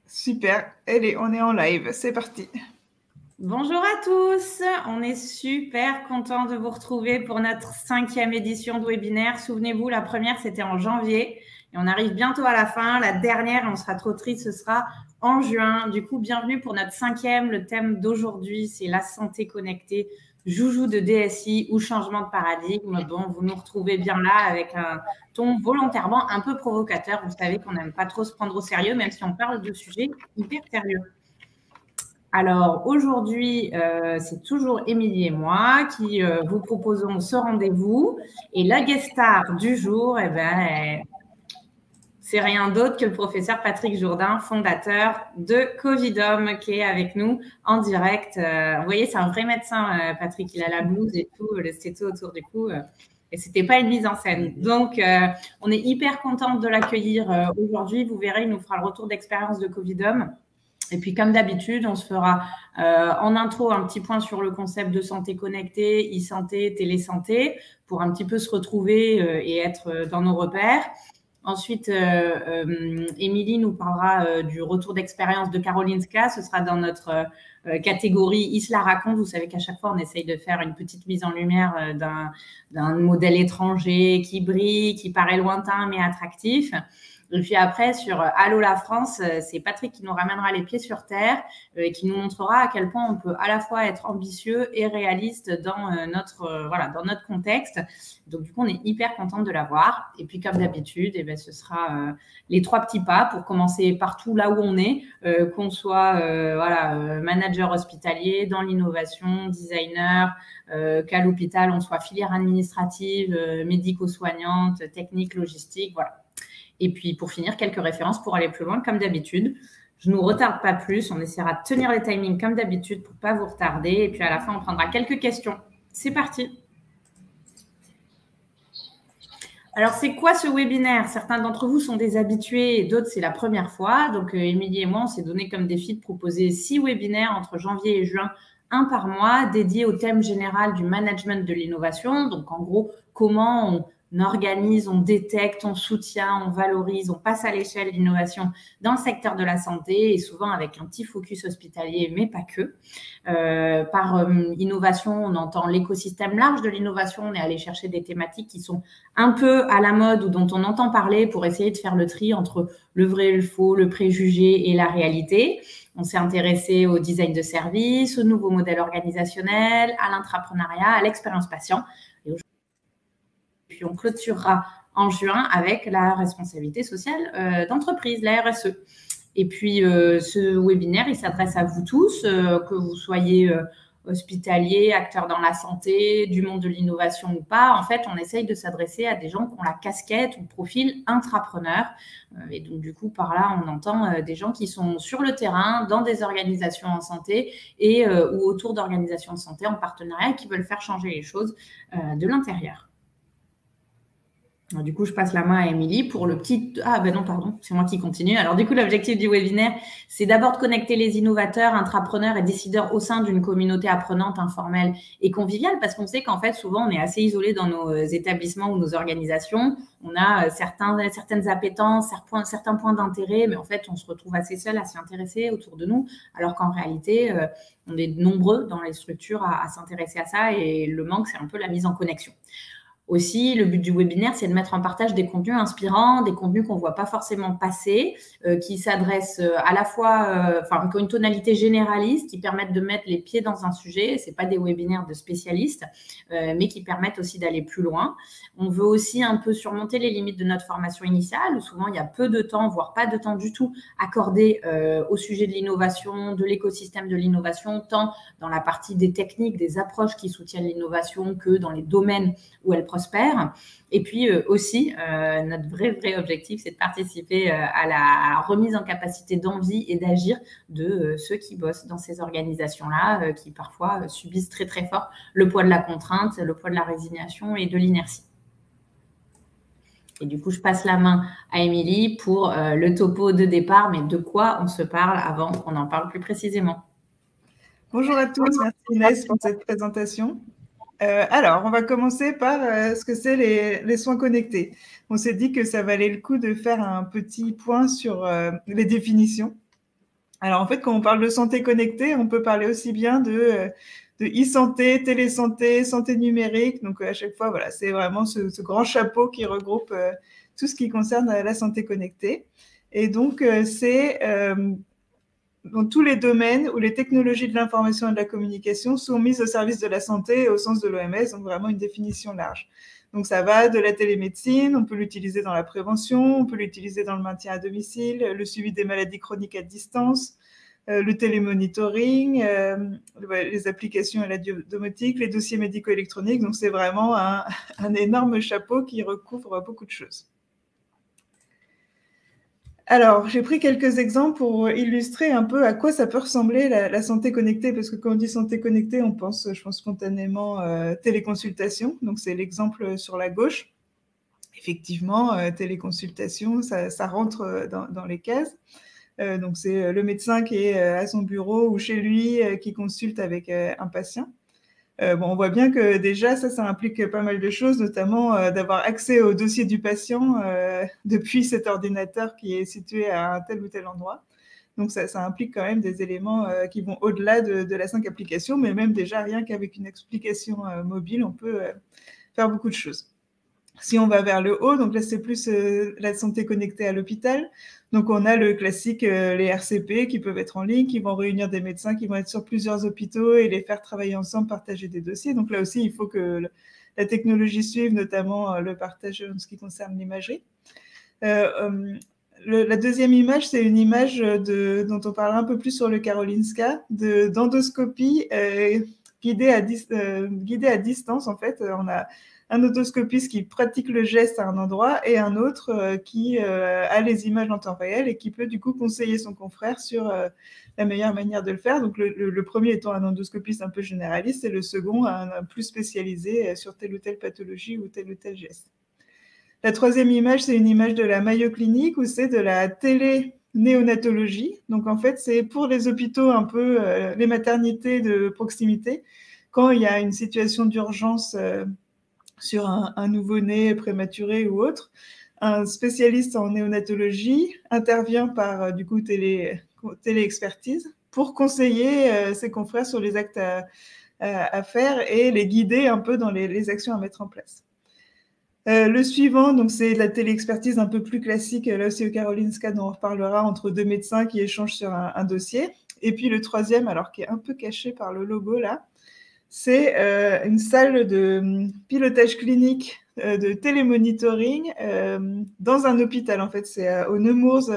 Super. Allez, on est en live. C'est parti. Bonjour à tous. On est super content de vous retrouver pour notre 5e édition de webinaire. Souvenez-vous, la première, c'était en janvier. Et on arrive bientôt à la fin. La dernière, on sera trop triste, ce sera en juin. Du coup, bienvenue pour notre 5e. Le thème d'aujourd'hui, c'est la santé connectée, joujou de DSI ou changement de paradigme. Bon, vous nous retrouvez bien là avec un ton volontairement un peu provocateur. Vous savez qu'on n'aime pas trop se prendre au sérieux, même si on parle de sujets hyper sérieux. Alors, aujourd'hui, c'est toujours Émilie et moi qui vous proposons ce rendez-vous. Et la guest star du jour, c'est rien d'autre que le professeur Patrick Jourdain, fondateur de Covidom, qui est avec nous en direct. Vous voyez, c'est un vrai médecin, Patrick. Il a la blouse et tout, le stéto autour du cou. Et c'était pas une mise en scène. Donc, on est hyper contente de l'accueillir aujourd'hui. Vous verrez, il nous fera le retour d'expérience de Covidom. Et puis, comme d'habitude, on se fera en intro un petit point sur le concept de santé connectée, e-santé, télésanté, pour un petit peu se retrouver et être dans nos repères. Ensuite, Émilie nous parlera du retour d'expérience de Karolinska. Ce sera dans notre catégorie « Isla raconte ». Vous savez qu'à chaque fois, on essaye de faire une petite mise en lumière d'un modèle étranger qui brille, qui paraît lointain mais attractif. Et puis après, sur Allô la France, c'est Patrick qui nous ramènera les pieds sur terre et qui nous montrera à quel point on peut à la fois être ambitieux et réaliste dans notre contexte. Donc, du coup, on est hyper contente de l'avoir. Et puis, comme d'habitude, ce sera les 3 petits pas pour commencer partout là où on est, qu'on soit manager hospitalier, dans l'innovation, designer, qu'à l'hôpital, on soit filière administrative, médico-soignante, technique, logistique, voilà. Et puis, pour finir, quelques références pour aller plus loin, comme d'habitude. Je ne nous retarde pas plus. On essaiera de tenir les timings comme d'habitude pour ne pas vous retarder. Et puis, à la fin, on prendra quelques questions. C'est parti. Alors, c'est quoi ce webinaire? Certains d'entre vous sont des habitués et d'autres, c'est la première fois. Donc, Émilie et moi, on s'est donné comme défi de proposer 6 webinaires entre janvier et juin, un par mois, dédiés au thème général du management de l'innovation. Donc, en gros, comment on organise, on détecte, on soutient, on valorise, on passe à l'échelle l'innovation dans le secteur de la santé et souvent avec un petit focus hospitalier, mais pas que. Par innovation, on entend l'écosystème large de l'innovation. On est allé chercher des thématiques qui sont un peu à la mode ou dont on entend parler pour essayer de faire le tri entre le vrai et le faux, le préjugé et la réalité. On s'est intéressé au design de service, au nouveau modèle organisationnel, à l'intrapreneuriat, à l'expérience patient. Puis on clôturera en juin avec la responsabilité sociale d'entreprise, la RSE. Et puis, ce webinaire, il s'adresse à vous tous, que vous soyez hospitalier, acteur dans la santé, du monde de l'innovation ou pas. En fait, on essaye de s'adresser à des gens qui ont la casquette ou le profil intrapreneur. Et donc, du coup, par là, on entend des gens qui sont sur le terrain, dans des organisations en santé et ou autour d'organisations de santé en partenariat et qui veulent faire changer les choses de l'intérieur. Alors, du coup, je passe la main à Émilie pour le petit... Ah, ben non, pardon, c'est moi qui continue. Alors, du coup, l'objectif du webinaire, c'est d'abord de connecter les innovateurs, intrapreneurs et décideurs au sein d'une communauté apprenante, informelle et conviviale, parce qu'on sait qu'en fait, souvent, on est assez isolé dans nos établissements ou nos organisations. On a certaines appétences, certains points d'intérêt, mais en fait, on se retrouve assez seul à s'y intéresser autour de nous, alors qu'en réalité, on est nombreux dans les structures à s'intéresser à ça et le manque, c'est un peu la mise en connexion. Aussi, le but du webinaire, c'est de mettre en partage des contenus inspirants, des contenus qu'on ne voit pas forcément passer, qui s'adressent à la fois, qui ont une tonalité généraliste, qui permettent de mettre les pieds dans un sujet. Ce n'est pas des webinaires de spécialistes, mais qui permettent aussi d'aller plus loin. On veut aussi un peu surmonter les limites de notre formation initiale, où souvent il y a peu de temps, voire pas de temps du tout, accordé au sujet de l'innovation, de l'écosystème de l'innovation, tant dans la partie des techniques, des approches qui soutiennent l'innovation que dans les domaines où elle prospère. Et puis aussi, notre vrai objectif, c'est de participer à la remise en capacité d'envie et d'agir de ceux qui bossent dans ces organisations-là, qui parfois subissent très fort le poids de la contrainte, le poids de la résignation et de l'inertie. Et du coup, je passe la main à Émilie pour le topo de départ, mais de quoi on se parle avant qu'on en parle plus précisément. Bonjour à tous, merci Inès pour cette présentation. Alors, on va commencer par ce que c'est les soins connectés. On s'est dit que ça valait le coup de faire un petit point sur les définitions. Alors, en fait, quand on parle de santé connectée, on peut parler aussi bien de e-santé, télésanté, santé numérique. Donc, à chaque fois, voilà, c'est vraiment ce grand chapeau qui regroupe tout ce qui concerne la santé connectée. Et donc, c'est dans tous les domaines où les technologies de l'information et de la communication sont mises au service de la santé au sens de l'OMS, donc vraiment une définition large. Donc ça va de la télémédecine, on peut l'utiliser dans la prévention, on peut l'utiliser dans le maintien à domicile, le suivi des maladies chroniques à distance, le télémonitoring, les applications à la domotique, les dossiers médico-électroniques. Donc c'est vraiment un énorme chapeau qui recouvre beaucoup de choses. Alors, j'ai pris quelques exemples pour illustrer un peu à quoi ça peut ressembler la santé connectée, parce que quand on dit santé connectée, on pense, je pense spontanément téléconsultation. Donc, c'est l'exemple sur la gauche. Effectivement, téléconsultation, ça rentre dans les cases. Donc, c'est le médecin qui est à son bureau ou chez lui qui consulte avec un patient. Bon, on voit bien que déjà, ça implique pas mal de choses, notamment d'avoir accès au dossier du patient depuis cet ordinateur qui est situé à un tel ou tel endroit. Donc, ça implique quand même des éléments qui vont au-delà de la simple application, mais même déjà, rien qu'avec une application mobile, on peut faire beaucoup de choses. Si on va vers le haut, donc là, c'est plus la santé connectée à l'hôpital. Donc, on a le classique, les RCP qui peuvent être en ligne, qui vont réunir des médecins qui vont être sur plusieurs hôpitaux et les faire travailler ensemble, partager des dossiers. Donc là aussi, il faut que la technologie suive, notamment le partage en ce qui concerne l'imagerie. La deuxième image, c'est une image dont on parlera un peu plus sur le Karolinska, d'endoscopie guidée à distance. En fait, on a un otoscopiste qui pratique le geste à un endroit et un autre qui a les images en temps réel et qui peut du coup conseiller son confrère sur la meilleure manière de le faire. Donc le premier étant un endoscopiste un peu généraliste et le second un plus spécialisé sur telle ou telle pathologie ou tel geste. La troisième image, c'est une image de la Mayo Clinic où c'est de la télénéonatologie. Donc en fait, c'est pour les hôpitaux un peu, les maternités de proximité, quand il y a une situation d'urgence sur un nouveau-né prématuré ou autre, un spécialiste en néonatologie intervient par du coup télé-expertise pour conseiller ses confrères sur les actes à faire et les guider un peu dans les actions à mettre en place. Le suivant, donc c'est la télé-expertise un peu plus classique, là aussi au Karolinska, dont on reparlera, entre deux médecins qui échangent sur un dossier. Et puis le troisième, alors qui est un peu caché par le logo là, c'est une salle de pilotage clinique de télémonitoring dans un hôpital. En fait, c'est au Nemours,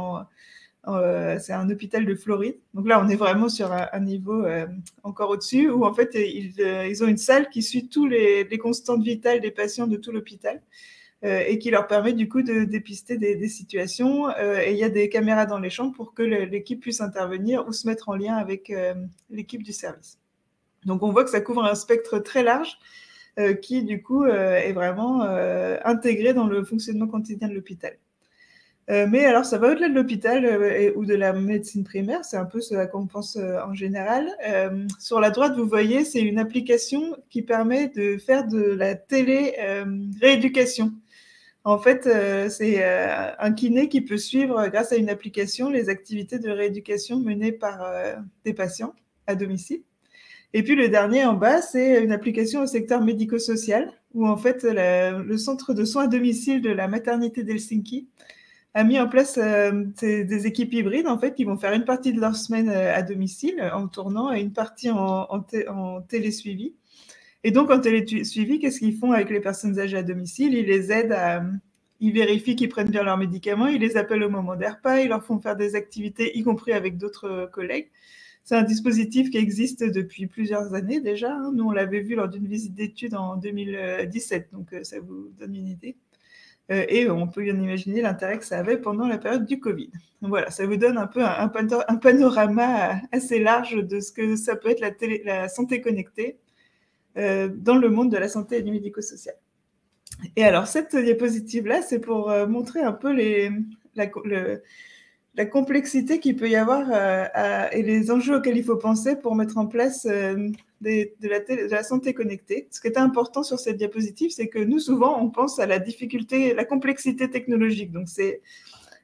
c'est un hôpital de Floride. Donc là, on est vraiment sur un niveau encore au-dessus, où en fait, ils ont une salle qui suit tous les constantes vitales des patients de tout l'hôpital et qui leur permet du coup de dépister des situations. Et il y a des caméras dans les chambres pour que l'équipe puisse intervenir ou se mettre en lien avec l'équipe du service. Donc, on voit que ça couvre un spectre très large qui, du coup, est vraiment intégré dans le fonctionnement quotidien de l'hôpital. Mais alors, ça va au-delà de l'hôpital ou de la médecine primaire, c'est un peu ce à quoi on pense en général. Sur la droite, vous voyez, c'est une application qui permet de faire de la télé-rééducation. En fait, c'est un kiné qui peut suivre, grâce à une application, les activités de rééducation menées par des patients à domicile. Et puis le dernier en bas, c'est une application au secteur médico-social, où en fait le centre de soins à domicile de la maternité d'Helsinki a mis en place des équipes hybrides en fait qui vont faire une partie de leur semaine à domicile en tournant et une partie en télésuivi. Et donc en télésuivi, qu'est-ce qu'ils font avec les personnes âgées à domicile? Ils les aident ils vérifient qu'ils prennent bien leurs médicaments, ils les appellent au moment des repas, ils leur font faire des activités, y compris avec d'autres collègues. C'est un dispositif qui existe depuis plusieurs années déjà. Hein. Nous, on l'avait vu lors d'une visite d'études en 2017, donc ça vous donne une idée. Et on peut bien imaginer l'intérêt que ça avait pendant la période du Covid. Donc voilà, ça vous donne un peu un panorama assez large de ce que ça peut être la santé connectée dans le monde de la santé et du médico-social. Et alors, cette diapositive-là, c'est pour montrer un peu la complexité qu'il peut y avoir et les enjeux auxquels il faut penser pour mettre en place de la santé connectée. Ce qui est important sur cette diapositive, c'est que nous, souvent, on pense à la difficulté, la complexité technologique. Donc, c'est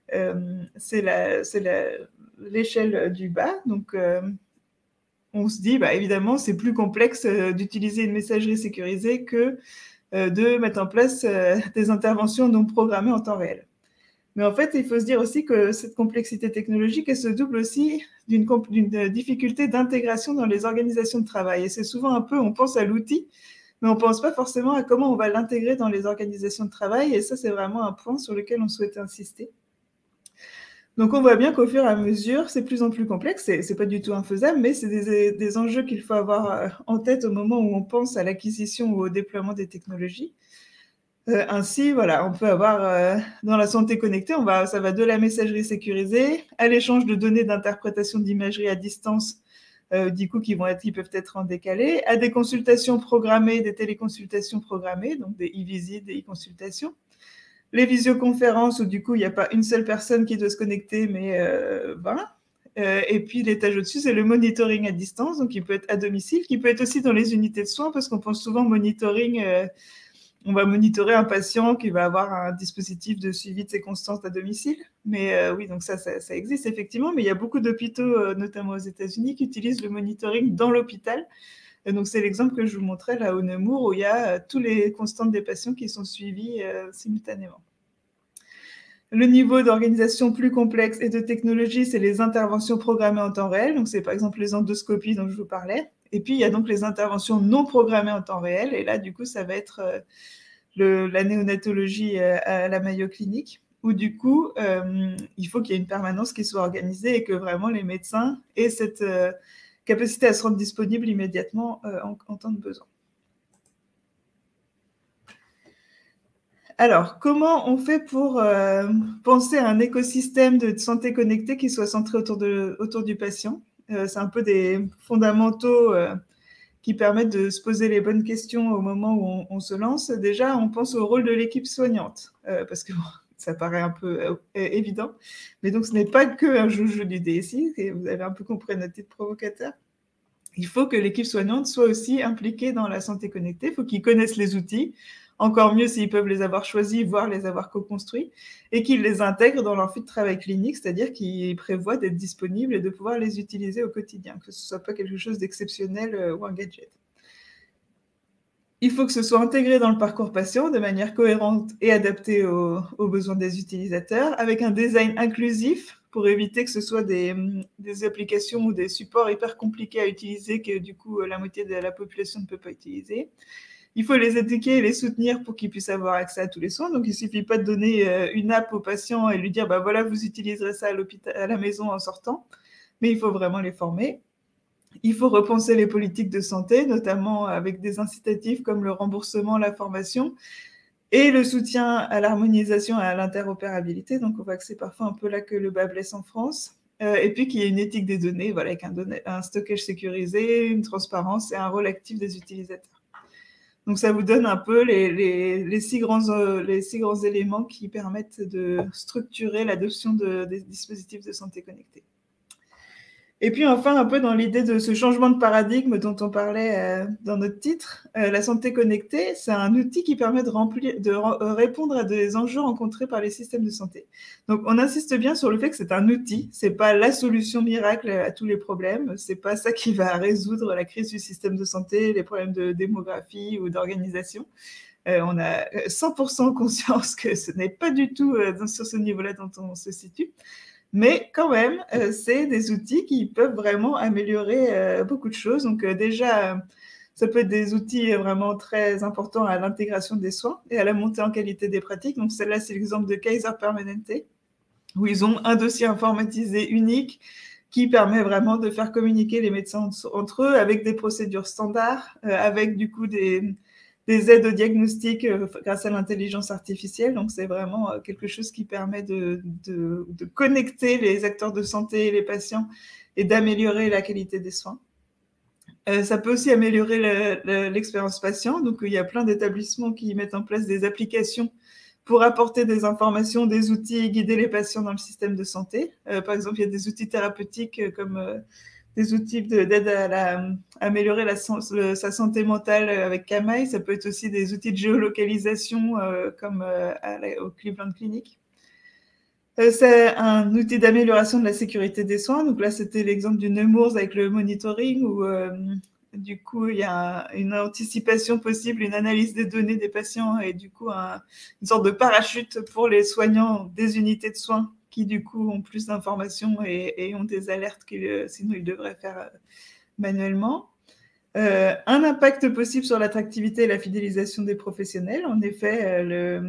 c'est l'échelle du bas. Donc, on se dit, évidemment, c'est plus complexe d'utiliser une messagerie sécurisée que de mettre en place des interventions non programmées en temps réel. Mais en fait, il faut se dire aussi que cette complexité technologique, elle se double aussi d'une difficulté d'intégration dans les organisations de travail. Et c'est souvent un peu, on pense à l'outil, mais on ne pense pas forcément à comment on va l'intégrer dans les organisations de travail. Et ça, c'est vraiment un point sur lequel on souhaitait insister. Donc, on voit bien qu'au fur et à mesure, c'est de plus en plus complexe. C'est pas du tout infaisable, mais c'est des enjeux qu'il faut avoir en tête au moment où on pense à l'acquisition ou au déploiement des technologies. Ainsi, voilà, on peut avoir dans la santé connectée, ça va de la messagerie sécurisée à l'échange de données d'interprétation d'imagerie à distance, du coup, qui peuvent être en décalé, à des consultations programmées, des téléconsultations programmées, donc des e-visites, des e-consultations, les visioconférences où du coup, il n'y a pas une seule personne qui doit se connecter, mais 20. Et puis l'étage au-dessus, c'est le monitoring à distance, donc il peut être à domicile, qui peut être aussi dans les unités de soins, parce qu'on pense souvent monitoring... on va monitorer un patient qui va avoir un dispositif de suivi de ses constances à domicile. Mais oui, donc ça existe effectivement, mais il y a beaucoup d'hôpitaux, notamment aux États-Unis, qui utilisent le monitoring dans l'hôpital. Et donc c'est l'exemple que je vous montrais là au Nemours, où il y a tous les constantes des patients qui sont suivis simultanément. Le niveau d'organisation plus complexe et de technologie, c'est les interventions programmées en temps réel. Donc, c'est par exemple les endoscopies dont je vous parlais. Et puis, il y a donc les interventions non programmées en temps réel. Et là, du coup, ça va être la néonatologie à la Mayo Clinic, où du coup, il faut qu'il y ait une permanence qui soit organisée et que vraiment les médecins aient cette capacité à se rendre disponibles immédiatement en temps de besoin. Alors, comment on fait pour penser à un écosystème de santé connectée qui soit centré autour du patient? C'est un peu des fondamentaux qui permettent de se poser les bonnes questions au moment où on se lance. Déjà, on pense au rôle de l'équipe soignante, parce que ça paraît un peu évident. Mais donc, ce n'est pas qu'un jeu du DSI, et vous avez un peu compris notre titre provocateur. Il faut que l'équipe soignante soit aussi impliquée dans la santé connectée. Il faut qu'ils connaissent les outils, encore mieux s'ils peuvent les avoir choisis, voire les avoir co-construits, et qu'ils les intègrent dans leur flux de travail clinique, c'est-à-dire qu'ils prévoient d'être disponibles et de pouvoir les utiliser au quotidien, que ce ne soit pas quelque chose d'exceptionnel ou un gadget. Il faut que ce soit intégré dans le parcours patient de manière cohérente et adaptée aux besoins des utilisateurs, avec un design inclusif pour éviter que ce soit des applications ou des supports hyper compliqués à utiliser que du coup la moitié de la population ne peut pas utiliser. Il faut les éduquer et les soutenir pour qu'ils puissent avoir accès à tous les soins. Donc, il ne suffit pas de donner une app au patient et lui dire voilà, vous utiliserez ça à la maison en sortant, mais il faut vraiment les former. Il faut repenser les politiques de santé, notamment avec des incitatifs comme le remboursement, la formation et le soutien à l'harmonisation et à l'interopérabilité. Donc, on voit que c'est parfois un peu là que le bas blesse en France. Et puis qu'il y ait une éthique des données, voilà, avec un stockage sécurisé, une transparence et un rôle actif des utilisateurs. Donc, ça vous donne un peu les six grands éléments qui permettent de structurer l'adoption des dispositifs de santé connectés. Et puis enfin, un peu dans l'idée de ce changement de paradigme dont on parlait dans notre titre, la santé connectée, c'est un outil qui permet de répondre à des enjeux rencontrés par les systèmes de santé. Donc, on insiste bien sur le fait que c'est un outil, c'est pas la solution miracle à tous les problèmes, c'est pas ça qui va résoudre la crise du système de santé, les problèmes de démographie ou d'organisation. On a 100% conscience que ce n'est pas du tout sur ce niveau-là dont on se situe. Mais quand même, c'est des outils qui peuvent vraiment améliorer beaucoup de choses. Donc déjà, ça peut être des outils vraiment très importants à l'intégration des soins et à la montée en qualité des pratiques. Donc celle-là, c'est l'exemple de Kaiser Permanente, où ils ont un dossier informatisé unique qui permet vraiment de faire communiquer les médecins entre eux avec des procédures standards, avec du coup des aides au diagnostic grâce à l'intelligence artificielle. Donc, c'est vraiment quelque chose qui permet de connecter les acteurs de santé et les patients et d'améliorer la qualité des soins. Ça peut aussi améliorer l'expérience patient. Donc, il y a plein d'établissements qui mettent en place des applications pour apporter des informations, des outils et guider les patients dans le système de santé. Par exemple, il y a des outils thérapeutiques comme des outils d'aide à améliorer sa santé mentale avec Kamaï. Ça peut être aussi des outils de géolocalisation comme au Cleveland Clinic. C'est un outil d'amélioration de la sécurité des soins. Donc là, c'était l'exemple du Nemours avec le monitoring où du coup, il y a une anticipation possible, une analyse des données des patients et du coup, une sorte de parachute pour les soignants des unités de soins qui du coup ont plus d'informations et ont des alertes que sinon ils devraient faire manuellement. Un impact possible sur l'attractivité et la fidélisation des professionnels. En effet,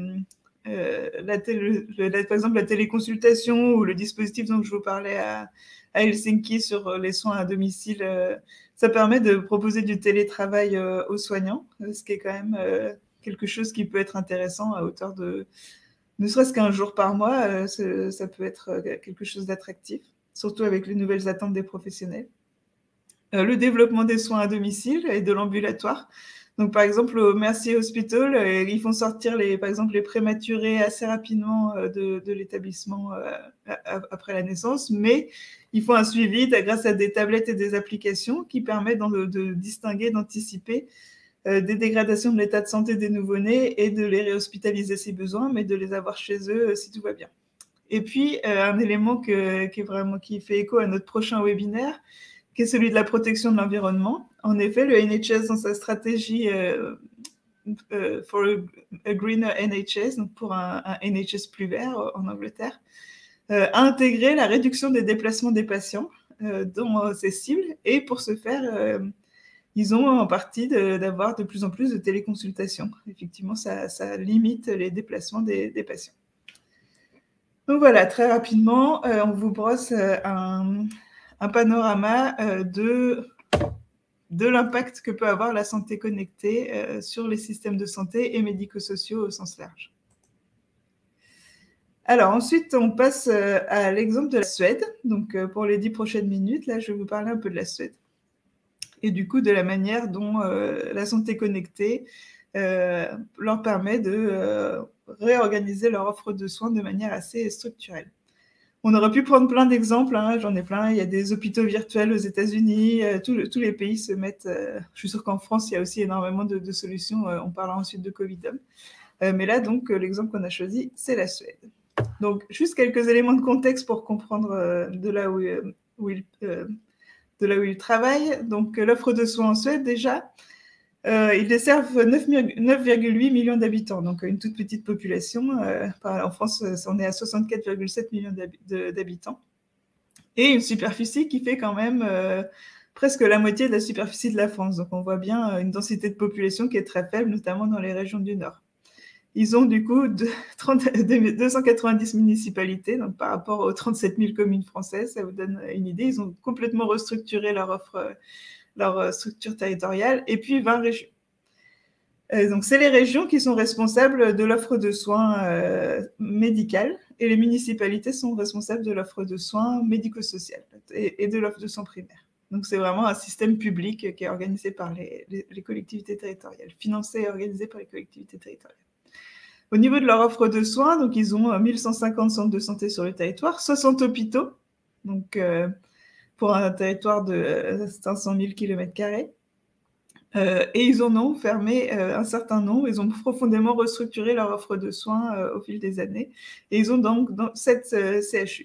par exemple, la téléconsultation ou le dispositif dont je vous parlais à Helsinki sur les soins à domicile, ça permet de proposer du télétravail aux soignants, ce qui est quand même quelque chose qui peut être intéressant à hauteur de ne serait-ce qu'un jour par mois. Ça peut être quelque chose d'attractif, surtout avec les nouvelles attentes des professionnels. Le développement des soins à domicile et de l'ambulatoire. Donc, par exemple, au Mercier Hospital, ils font sortir, par exemple, les prématurés assez rapidement de l'établissement après la naissance, mais ils font un suivi grâce à des tablettes et des applications qui permettent de distinguer, d'anticiper des dégradations de l'état de santé des nouveau-nés et de les réhospitaliser si besoin, mais de les avoir chez eux si tout va bien. Et puis, un élément qui fait écho à notre prochain webinaire, qui est celui de la protection de l'environnement. En effet, le NHS, dans sa stratégie for a greener NHS, donc pour un NHS plus vert en Angleterre, a intégré la réduction des déplacements des patients dans ces cibles. Et pour ce faire, ils ont en partie d'avoir de plus en plus de téléconsultations. Effectivement, ça limite les déplacements des patients. Donc voilà, très rapidement, on vous brosse un panorama de l'impact que peut avoir la santé connectée sur les systèmes de santé et médico-sociaux au sens large. Alors ensuite, on passe à l'exemple de la Suède. Donc pour les 10 prochaines minutes, là, je vais vous parler un peu de la Suède. Et du coup, de la manière dont la santé connectée leur permet de réorganiser leur offre de soins de manière assez structurelle. On aurait pu prendre plein d'exemples, hein, j'en ai plein. Il y a des hôpitaux virtuels aux États-Unis, tous les pays se mettent. Je suis sûre qu'en France, il y a aussi énormément de solutions. On parlera ensuite de Covid. Mais là, donc, l'exemple qu'on a choisi, c'est la Suède. Donc, juste quelques éléments de contexte pour comprendre de là où ils travaillent. Donc, l'offre de soins en Suède, déjà, ils desservent 9,8 millions d'habitants, donc une toute petite population. En France, on est à 64,7 millions d'habitants. Et une superficie qui fait quand même presque la moitié de la superficie de la France. Donc on voit bien une densité de population qui est très faible, notamment dans les régions du Nord. Ils ont du coup 290 municipalités, donc par rapport aux 37 000 communes françaises, ça vous donne une idée. Ils ont complètement restructuré leur offre, leur structure territoriale, et puis 20 régions. Donc, c'est les régions qui sont responsables de l'offre de soins médicale, et les municipalités sont responsables de l'offre de soins médico-sociales et de l'offre de soins primaires. Donc, c'est vraiment un système public qui est organisé par les collectivités territoriales, financé et organisé par les collectivités territoriales. Au niveau de leur offre de soins, donc, ils ont 1150 centres de santé sur le territoire, 60 hôpitaux, donc pour un territoire de 500 000 km². Et ils en ont fermé un certain nombre. Ils ont profondément restructuré leur offre de soins au fil des années. Et ils ont donc 7 CHU.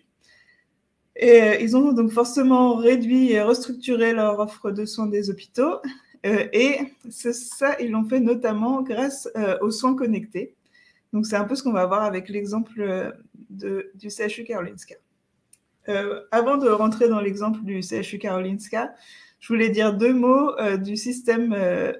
Et ils ont donc forcément réduit et restructuré leur offre de soins des hôpitaux. Et ça, ils l'ont fait notamment grâce aux soins connectés. Donc, c'est un peu ce qu'on va voir avec l'exemple du CHU Karolinska. Avant de rentrer dans l'exemple du CHU Karolinska, je voulais dire 2 mots du système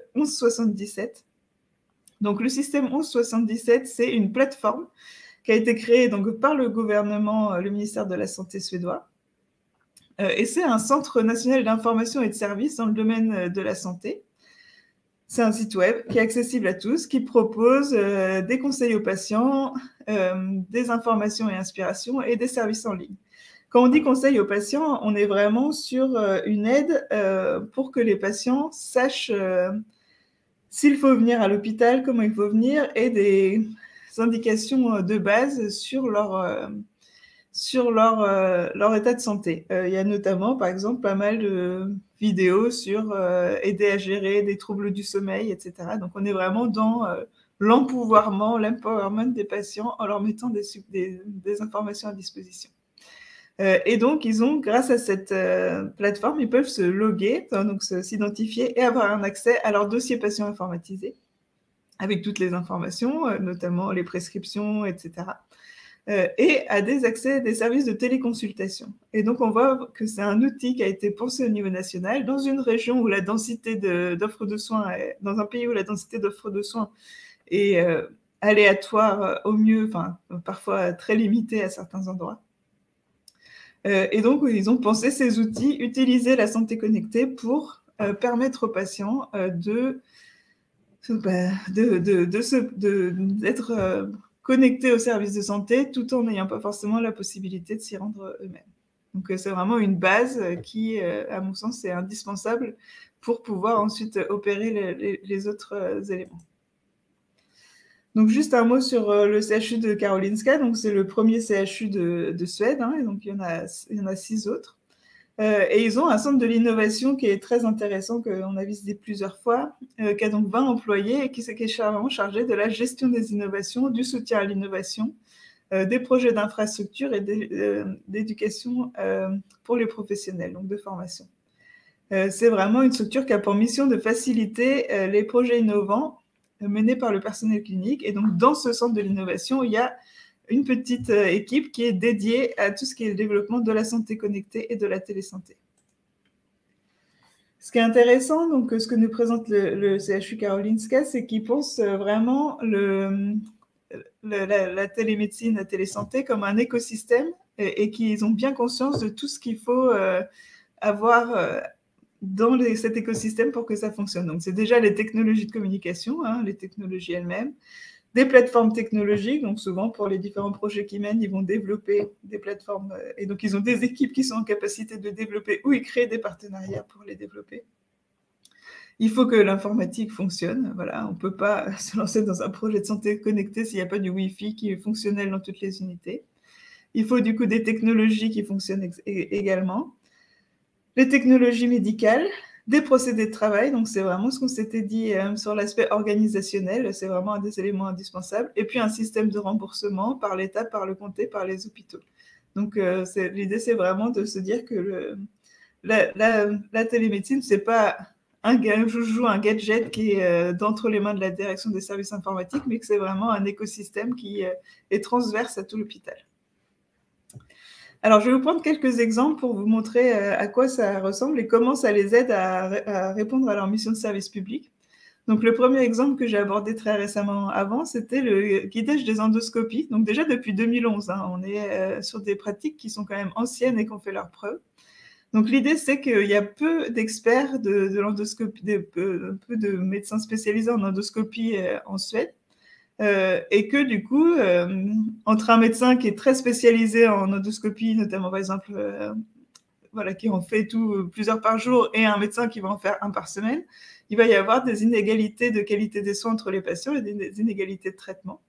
1177. Donc, le système 1177, c'est une plateforme qui a été créée donc, par le gouvernement, le ministère de la Santé suédois. Et c'est un centre national d'information et de services dans le domaine de la santé. C'est un site web qui est accessible à tous, qui propose des conseils aux patients, des informations et inspirations et des services en ligne. Quand on dit conseil aux patients, on est vraiment sur une aide pour que les patients sachent s'il faut venir à l'hôpital, comment il faut venir, et des indications de base sur leur état de santé. Il y a notamment, par exemple, pas mal de vidéos sur aider à gérer des troubles du sommeil, etc. Donc, on est vraiment dans l'empowerment des patients en leur mettant des informations à disposition. Et donc, grâce à cette plateforme, ils peuvent se loguer, donc s'identifier et avoir un accès à leur dossier patient informatisé, avec toutes les informations, notamment les prescriptions, etc. Et à des accès des services de téléconsultation. Et donc, on voit que c'est un outil qui a été pensé au niveau national, dans une région où la densité d'offres de soins, dans un pays où la densité d'offres de soins est aléatoire au mieux, enfin, parfois très limitée à certains endroits. Et donc, ils ont pensé ces outils, utiliser la santé connectée pour permettre aux patients d'être connectés aux services de santé tout en n'ayant pas forcément la possibilité de s'y rendre eux-mêmes. Donc, c'est vraiment une base qui, à mon sens, est indispensable pour pouvoir ensuite opérer les autres éléments. Donc, juste un mot sur le CHU de Karolinska. Donc, c'est le premier CHU de Suède, hein, et donc il y en a 6 autres. Et ils ont un centre de l'innovation qui est très intéressant, qu'on a visité plusieurs fois, qui a donc 20 employés et qui est vraiment chargé de la gestion des innovations, du soutien à l'innovation, des projets d'infrastructure et d'éducation pour les professionnels, donc de formation. C'est vraiment une structure qui a pour mission de faciliter les projets innovants menés par le personnel clinique. Et donc, dans ce centre de l'innovation, il y a une petite équipe qui est dédiée à tout ce qui est le développement de la santé connectée et de la télésanté. Ce qui est intéressant, donc, ce que nous présente le CHU Karolinska, c'est qu'ils pensent vraiment la télémédecine, la télésanté comme un écosystème et qu'ils ont bien conscience de tout ce qu'il faut avoir dans cet écosystème pour que ça fonctionne. Donc, c'est déjà les technologies de communication, hein, les technologies elles-mêmes, des plateformes technologiques, donc souvent pour les différents projets qu'ils mènent, ils vont développer des plateformes, et donc ils ont des équipes qui sont en capacité de développer ou ils créent des partenariats pour les développer. Il faut que l'informatique fonctionne, voilà, on ne peut pas se lancer dans un projet de santé connectée s'il n'y a pas du Wi-Fi qui est fonctionnel dans toutes les unités. Il faut du coup des technologies qui fonctionnent également. Les technologies médicales, des procédés de travail, donc c'est vraiment ce qu'on s'était dit sur l'aspect organisationnel, c'est vraiment un des éléments indispensables, et puis un système de remboursement par l'État, par le comté, par les hôpitaux. Donc l'idée, c'est vraiment de se dire que la télémédecine, c'est pas un joujou, un gadget qui est d'entre les mains de la direction des services informatiques, mais que c'est vraiment un écosystème qui est transverse à tout l'hôpital. Alors, je vais vous prendre quelques exemples pour vous montrer à quoi ça ressemble et comment ça les aide à répondre à leur mission de service public. Donc, le premier exemple que j'ai abordé très récemment avant, c'était le guidage des endoscopies. Donc, déjà depuis 2011, hein, on est sur des pratiques qui sont quand même anciennes et qui ont fait leurs preuves. Donc, l'idée, c'est qu'il y a peu d'experts de l'endoscopie, peu de médecins spécialisés en endoscopie en Suède. Et que du coup, entre un médecin qui est très spécialisé en endoscopie, notamment par exemple, voilà, qui en fait plusieurs par jour, et un médecin qui va en faire un par semaine, il va y avoir des inégalités de qualité des soins entre les patients et des inégalités de traitement.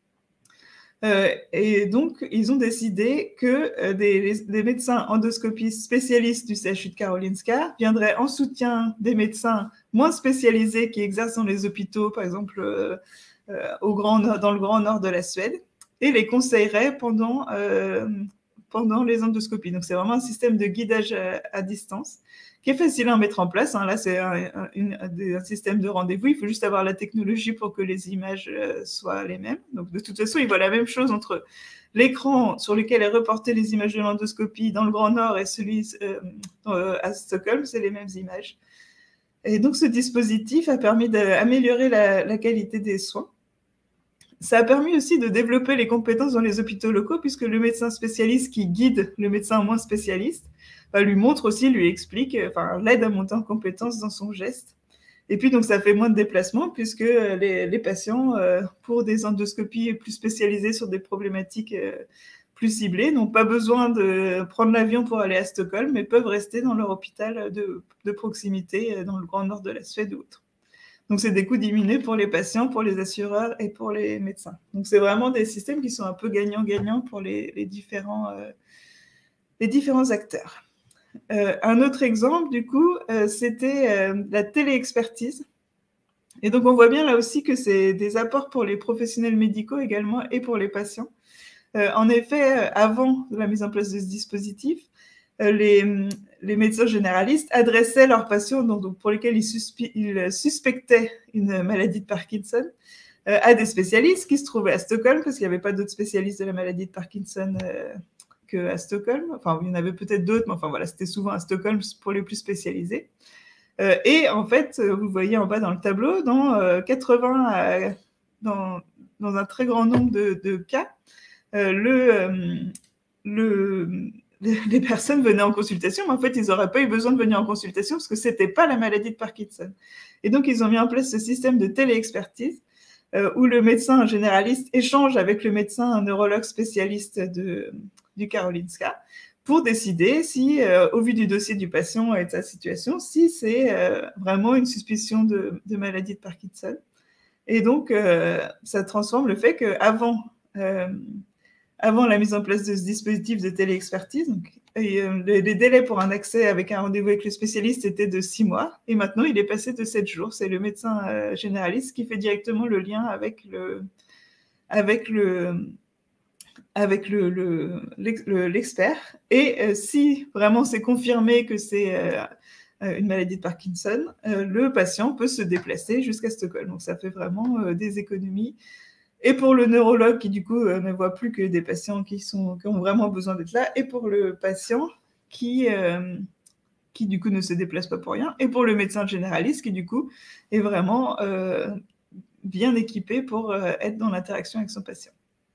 Et donc, ils ont décidé que des médecins endoscopistes spécialistes du CHU de Karolinska viendraient en soutien des médecins moins spécialisés qui exercent dans les hôpitaux, par exemple dans le grand nord de la Suède, et les conseilleraient pendant les endoscopies. Donc, c'est vraiment un système de guidage à distance qui est facile à mettre en place. Hein. Là, c'est un système de rendez-vous. Il faut juste avoir la technologie pour que les images soient les mêmes. Donc, de toute façon, ils voient la même chose entre l'écran sur lequel est reportée les images de l'endoscopie dans le Grand Nord et celui à Stockholm, c'est les mêmes images. Et donc, ce dispositif a permis d'améliorer la qualité des soins. Ça a permis aussi de développer les compétences dans les hôpitaux locaux, puisque le médecin spécialiste qui guide le médecin moins spécialiste lui montre aussi, lui explique, l'aide à monter en compétences dans son geste. Et puis, donc, ça fait moins de déplacements, puisque les patients, pour des endoscopies plus spécialisées sur des problématiques plus ciblées, n'ont pas besoin de prendre l'avion pour aller à Stockholm, mais peuvent rester dans leur hôpital de proximité dans le Grand Nord de la Suède ou autre. Donc, c'est des coûts diminués pour les patients, pour les assureurs et pour les médecins. Donc, c'est vraiment des systèmes qui sont un peu gagnant-gagnant pour les différents acteurs. Un autre exemple, du coup, c'était la téléexpertise. Et donc, on voit bien là aussi que c'est des apports pour les professionnels médicaux également et pour les patients. En effet, avant la mise en place de ce dispositif, les médecins généralistes adressaient leurs patients donc pour lesquels ils suspectaient une maladie de Parkinson à des spécialistes qui se trouvaient à Stockholm, parce qu'il n'y avait pas d'autres spécialistes de la maladie de Parkinson qu'à Stockholm. Enfin, il y en avait peut-être d'autres, mais enfin voilà, c'était souvent à Stockholm pour les plus spécialisés. Et en fait, vous voyez en bas dans le tableau, dans 80, dans un très grand nombre de cas, les personnes venaient en consultation, mais en fait, ils n'auraient pas eu besoin de venir en consultation parce que ce n'était pas la maladie de Parkinson. Et donc, ils ont mis en place ce système de téléexpertise où le médecin généraliste échange avec le médecin, un neurologue spécialiste du Karolinska, pour décider si, au vu du dossier du patient et de sa situation, si c'est vraiment une suspicion de maladie de Parkinson. Et donc, ça transforme le fait qu'avant la mise en place de ce dispositif de téléexpertise, les délais pour un accès avec un rendez-vous avec le spécialiste étaient de 6 mois, et maintenant il est passé de 7 jours. C'est le médecin généraliste qui fait directement le lien avec l'expert. Et si vraiment c'est confirmé que c'est une maladie de Parkinson, le patient peut se déplacer jusqu'à Stockholm. Donc ça fait vraiment des économies. Et pour le neurologue qui, du coup, ne voit plus que des patients qui ont vraiment besoin d'être là, et pour le patient qui, du coup, ne se déplace pas pour rien, et pour le médecin généraliste qui, du coup, est vraiment bien équipé pour être dans l'interaction avec son patient.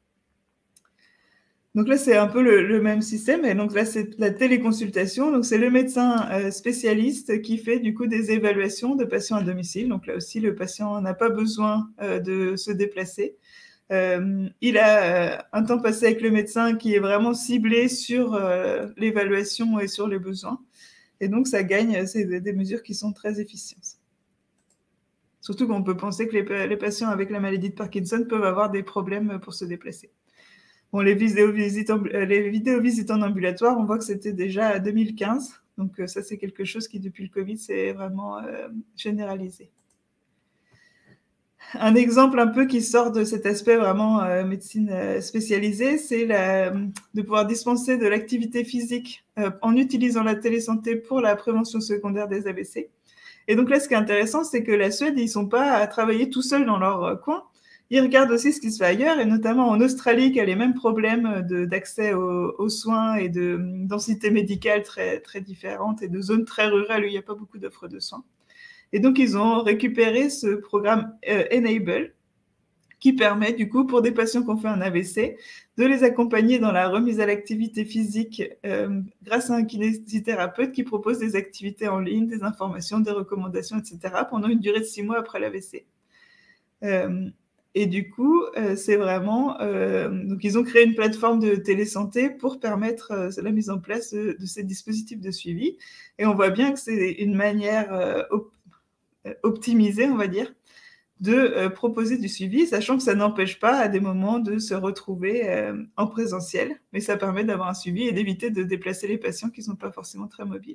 Donc là, c'est un peu le même système. Et donc là, c'est la téléconsultation. Donc c'est le médecin spécialiste qui fait du coup des évaluations de patients à domicile. Donc là aussi, le patient n'a pas besoin de se déplacer. Il a un temps passé avec le médecin qui est vraiment ciblé sur l'évaluation et sur les besoins. Et donc ça gagne, c'est des mesures qui sont très efficientes. Surtout qu'on peut penser que les patients avec la maladie de Parkinson peuvent avoir des problèmes pour se déplacer. Bon, les vidéovisites en ambulatoire, on voit que c'était déjà à 2015. Donc, ça, c'est quelque chose qui, depuis le Covid, s'est vraiment généralisé. Un exemple un peu qui sort de cet aspect vraiment médecine spécialisée, c'est de pouvoir dispenser de l'activité physique en utilisant la télésanté pour la prévention secondaire des AVC. Et donc là, ce qui est intéressant, c'est que la Suède, ils ne sont pas à travailler tout seuls dans leur coin. Ils regardent aussi ce qui se fait ailleurs, et notamment en Australie, qui a les mêmes problèmes d'accès aux soins et de densité médicale très, très différentes et de zones très rurales où il n'y a pas beaucoup d'offres de soins. Et donc, ils ont récupéré ce programme Enable, qui permet, du coup, pour des patients qui ont fait un AVC, de les accompagner dans la remise à l'activité physique grâce à un kinésithérapeute qui propose des activités en ligne, des informations, des recommandations, etc., pendant une durée de 6 mois après l'AVC. Et du coup, c'est vraiment... donc, ils ont créé une plateforme de télésanté pour permettre la mise en place de ces dispositifs de suivi. Et on voit bien que c'est une manière optimisée, on va dire, de proposer du suivi, sachant que ça n'empêche pas à des moments de se retrouver en présentiel, mais ça permet d'avoir un suivi et d'éviter de déplacer les patients qui ne sont pas forcément très mobiles.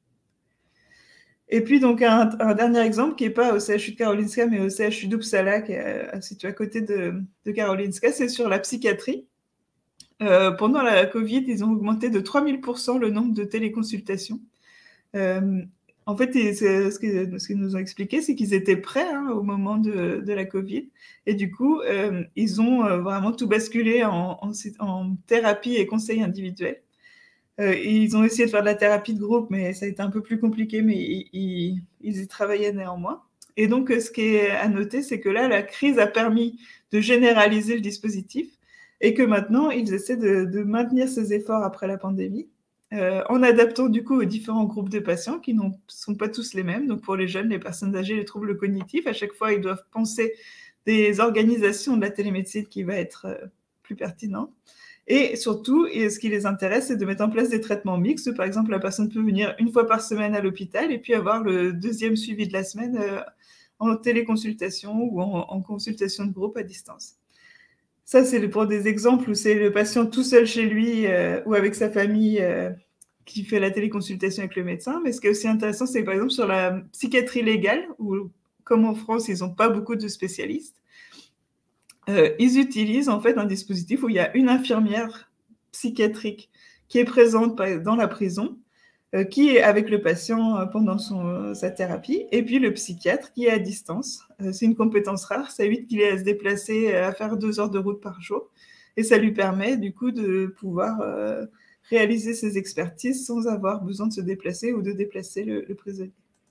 Et puis, donc, un dernier exemple qui n'est pas au CHU de Karolinska, mais au CHU d'Uppsala, qui est situé à côté de Karolinska, c'est sur la psychiatrie. Pendant la Covid, ils ont augmenté de 3000% le nombre de téléconsultations. En fait, ce qu'ils nous ont expliqué, c'est qu'ils étaient prêts au moment de la Covid. Et du coup, ils ont vraiment tout basculé en thérapie et conseil individuel. Ils ont essayé de faire de la thérapie de groupe, mais ça a été un peu plus compliqué, mais ils y travaillaient néanmoins. Et donc, ce qui est à noter, c'est que là, la crise a permis de généraliser le dispositif et que maintenant, ils essaient de maintenir ces efforts après la pandémie, en adaptant du coup aux différents groupes de patients qui ne sont pas tous les mêmes. Donc, pour les jeunes, les personnes âgées, les troubles cognitifs, à chaque fois, ils doivent penser des organisations de la télémédecine qui va être plus pertinente. Et surtout, ce qui les intéresse, c'est de mettre en place des traitements mixtes. Par exemple, la personne peut venir une fois par semaine à l'hôpital et puis avoir le deuxième suivi de la semaine en téléconsultation ou en consultation de groupe à distance. Ça, c'est pour des exemples où c'est le patient tout seul chez lui ou avec sa famille qui fait la téléconsultation avec le médecin. Mais ce qui est aussi intéressant, c'est par exemple sur la psychiatrie légale, où comme en France, ils n'ont pas beaucoup de spécialistes, ils utilisent en fait un dispositif où il y a une infirmière psychiatrique qui est présente dans la prison, qui est avec le patient pendant sa thérapie, et puis le psychiatre qui est à distance. C'est une compétence rare, ça évite qu'il ait à se déplacer, à faire 2 heures de route par jour, et ça lui permet du coup de pouvoir réaliser ses expertises sans avoir besoin de se déplacer ou de déplacer le prisonnier.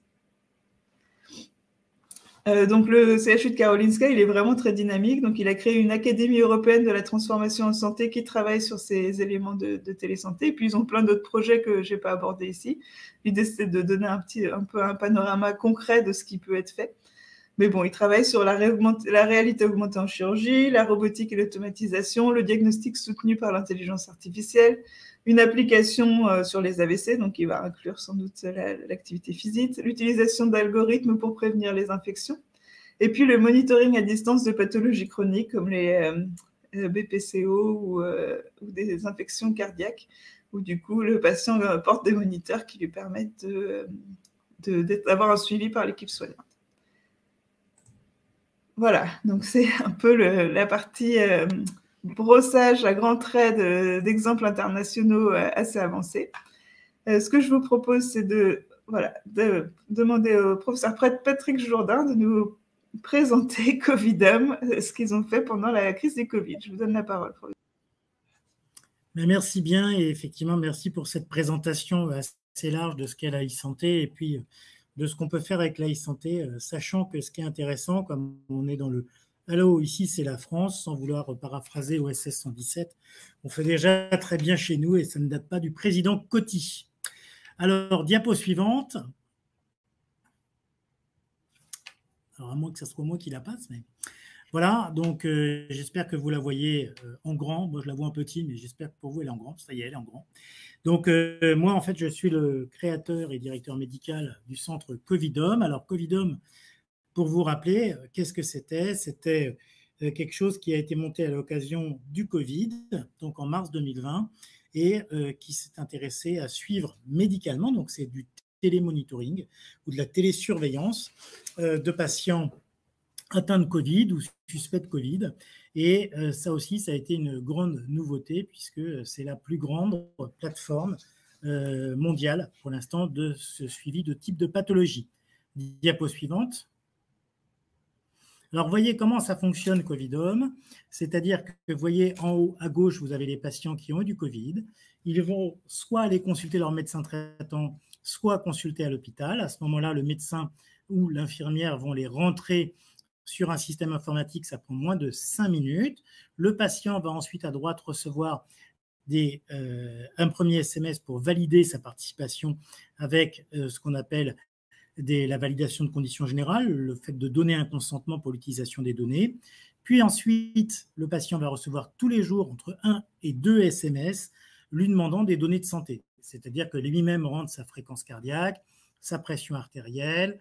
Donc le CHU de Karolinska, il est vraiment très dynamique. Donc il a créé une académie européenne de la transformation en santé qui travaille sur ces éléments de télésanté. Et puis ils ont plein d'autres projets que je n'ai pas abordés ici. L'idée, c'est de donner un peu un panorama concret de ce qui peut être fait. Mais bon, ils travaillent sur la réalité augmentée en chirurgie, la robotique et l'automatisation, le diagnostic soutenu par l'intelligence artificielle, une application sur les AVC, donc qui va inclure sans doute l'activité physique, l'utilisation d'algorithmes pour prévenir les infections, et puis le monitoring à distance de pathologies chroniques comme les BPCO ou des infections cardiaques, où du coup le patient porte des moniteurs qui lui permettent d'avoir un suivi par l'équipe soignante. Voilà, donc c'est un peu la partie brossage à grands traits d'exemples internationaux assez avancés. Ce que je vous propose, c'est de demander au professeur Patrick Jourdain de nous présenter Covidum, ce qu'ils ont fait pendant la crise du Covid. Je vous donne la parole. Mais merci bien et effectivement, merci pour cette présentation assez large de ce qu'est la e-santé et puis de ce qu'on peut faire avec la e-santé, sachant que ce qui est intéressant, comme on est dans le Allô, ici c'est la France, sans vouloir paraphraser OSS 117, on fait déjà très bien chez nous et ça ne date pas du président Coty. Alors, diapo suivante. Alors, à moins que ce soit moi qui la passe, mais voilà, donc j'espère que vous la voyez en grand. Moi, je la vois en petit, mais j'espère que pour vous, elle est en grand. Ça y est, elle est en grand. Donc, moi, en fait, je suis le créateur et directeur médical du centre Covidum. Alors, Covidum, pour vous rappeler, qu'est-ce que c'était? C'était quelque chose qui a été monté à l'occasion du Covid, donc en mars 2020, et qui s'est intéressé à suivre médicalement, donc c'est du télémonitoring ou de la télésurveillance de patients atteints de Covid ou suspects de Covid. Et ça aussi, ça a été une grande nouveauté puisque c'est la plus grande plateforme mondiale pour l'instant de ce suivi de type de pathologie. Diapo suivante. Alors, voyez comment ça fonctionne Covidum, c'est-à-dire que vous voyez en haut à gauche, vous avez les patients qui ont eu du Covid. Ils vont soit aller consulter leur médecin traitant, soit consulter à l'hôpital. À ce moment-là, le médecin ou l'infirmière vont les rentrer sur un système informatique, ça prend moins de 5 minutes. Le patient va ensuite à droite recevoir un premier SMS pour valider sa participation avec ce qu'on appelle la validation de conditions générales, le fait de donner un consentement pour l'utilisation des données. Puis ensuite, le patient va recevoir tous les jours entre 1 et 2 SMS lui demandant des données de santé. C'est-à-dire que lui-même rentre sa fréquence cardiaque, sa pression artérielle,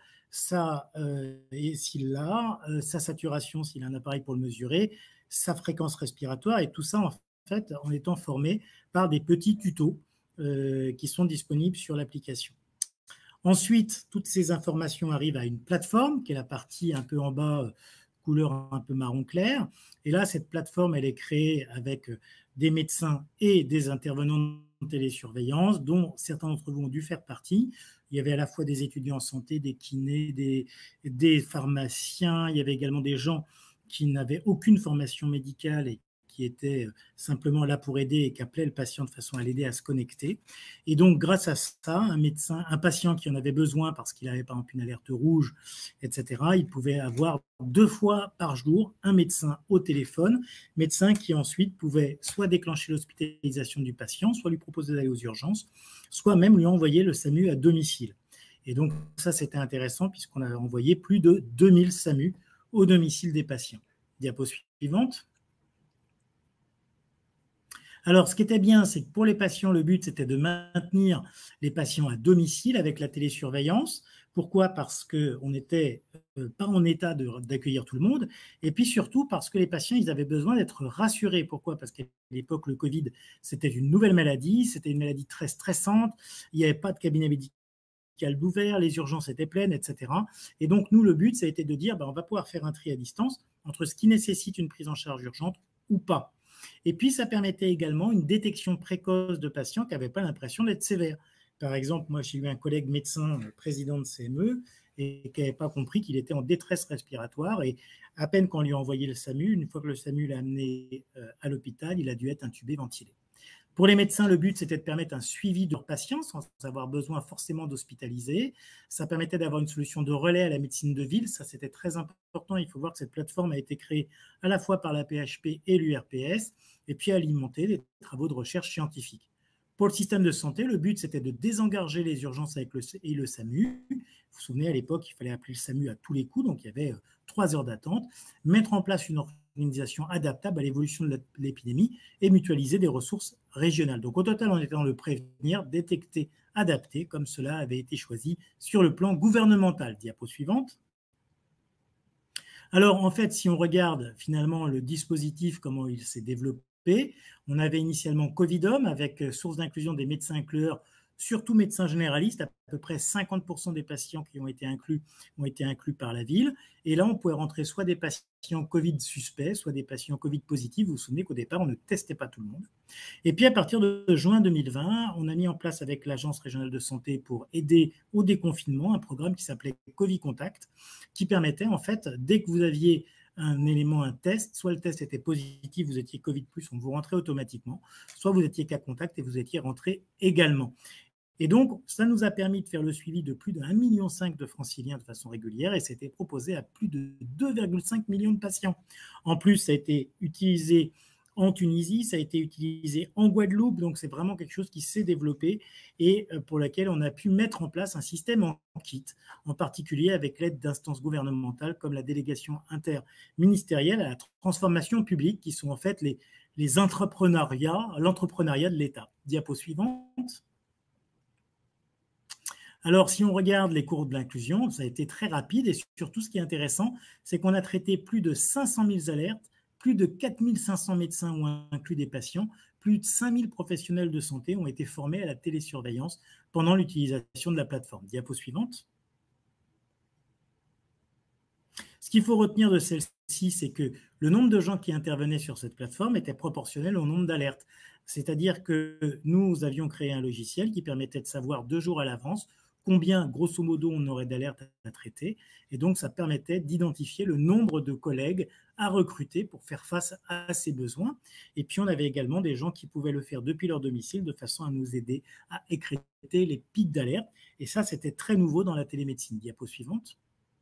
et s'il l'a, sa saturation s'il a un appareil pour le mesurer, sa fréquence respiratoire, et tout ça en fait en étant formé par des petits tutos qui sont disponibles sur l'application. Ensuite, toutes ces informations arrivent à une plateforme qui est la partie un peu en bas, couleur un peu marron clair. Et là, cette plateforme, elle est créée avec des médecins et des intervenants de télésurveillance, dont certains d'entre vous ont dû faire partie. Il y avait à la fois des étudiants en santé, des kinés, des pharmaciens. Il y avait également des gens qui n'avaient aucune formation médicale et qui étaient simplement là pour aider et qui appelaient le patient de façon à l'aider à se connecter. Et donc, grâce à ça, un patient qui en avait besoin parce qu'il avait par exemple une alerte rouge, etc., il pouvait avoir 2 fois par jour un médecin au téléphone, médecin qui ensuite pouvait soit déclencher l'hospitalisation du patient, soit lui proposer d'aller aux urgences, soit même lui envoyer le SAMU à domicile. Et donc, ça, c'était intéressant puisqu'on a envoyé plus de 2000 SAMU au domicile des patients. Diapo suivante. Alors, ce qui était bien, c'est que pour les patients, le but, c'était de maintenir les patients à domicile avec la télésurveillance. Pourquoi? Parce qu'on n'était pas en état d'accueillir tout le monde. Et puis surtout, parce que les patients, ils avaient besoin d'être rassurés. Pourquoi? Parce qu'à l'époque, le Covid, c'était une nouvelle maladie. C'était une maladie très stressante. Il n'y avait pas de cabinet médical médicales d'ouvert, les urgences étaient pleines, etc. Et donc, nous, le but, ça a été de dire, on va pouvoir faire un tri à distance entre ce qui nécessite une prise en charge urgente ou pas. Et puis, ça permettait également une détection précoce de patients qui n'avaient pas l'impression d'être sévères. Par exemple, moi, j'ai eu un collègue médecin, président de CME, et qui n'avait pas compris qu'il était en détresse respiratoire. Et à peine qu'on lui a envoyé le SAMU, une fois que le SAMU l'a amené à l'hôpital, il a dû être intubé, ventilé. Pour les médecins, le but, c'était de permettre un suivi de leurs patients sans avoir besoin forcément d'hospitaliser. Ça permettait d'avoir une solution de relais à la médecine de ville. Ça, c'était très important. Il faut voir que cette plateforme a été créée à la fois par la PHP et l'URPS, et puis alimenter des travaux de recherche scientifique. Pour le système de santé, le but, c'était de désengorger les urgences avec le SAMU. Vous vous souvenez, à l'époque, il fallait appeler le SAMU à tous les coups, donc il y avait 3 heures d'attente. Mettre en place une organisation adaptable à l'évolution de l'épidémie et mutualiser des ressources régionales. Donc au total, on était dans le prévenir, détecter, adapter, comme cela avait été choisi sur le plan gouvernemental. Diapo suivante. Alors en fait, si on regarde finalement le dispositif, comment il s'est développé, on avait initialement Covidom avec source d'inclusion des médecins inclueurs, surtout médecins généralistes. À peu près 50% des patients qui ont été inclus par la ville. Et là, on pouvait rentrer soit des patients Covid suspects, soit des patients Covid positifs. Vous vous souvenez qu'au départ, on ne testait pas tout le monde. Et puis, à partir de juin 2020, on a mis en place avec l'Agence régionale de santé pour aider au déconfinement un programme qui s'appelait Covid Contact, qui permettait, en fait, dès que vous aviez un élément, un test, soit le test était positif, vous étiez Covid+, on vous rentrait automatiquement, soit vous étiez cas contact et vous étiez rentré également. Et donc, ça nous a permis de faire le suivi de plus de 1,5 million de franciliens de façon régulière et c'était proposé à plus de 2,5 millions de patients. En plus, ça a été utilisé en Tunisie, ça a été utilisé en Guadeloupe, donc c'est vraiment quelque chose qui s'est développé et pour laquelle on a pu mettre en place un système en kit, en particulier avec l'aide d'instances gouvernementales comme la délégation interministérielle à la transformation publique, qui sont en fait l'entrepreneuriat de l'État. Diapo suivante. Alors, si on regarde les courbes de l'inclusion, ça a été très rapide et surtout, ce qui est intéressant, c'est qu'on a traité plus de 500 000 alertes, plus de 4 500 médecins ont inclus des patients, plus de 5 000 professionnels de santé ont été formés à la télésurveillance pendant l'utilisation de la plateforme. Diapo suivante. Ce qu'il faut retenir de celle-ci, c'est que le nombre de gens qui intervenaient sur cette plateforme était proportionnel au nombre d'alertes. C'est-à-dire que nous avions créé un logiciel qui permettait de savoir 2 jours à l'avance combien, grosso modo, on aurait d'alertes à traiter. Et donc, ça permettait d'identifier le nombre de collègues à recruter pour faire face à ces besoins. Et puis, on avait également des gens qui pouvaient le faire depuis leur domicile de façon à nous aider à écréter les pics d'alerte. Et ça, c'était très nouveau dans la télémédecine. Diapo suivante.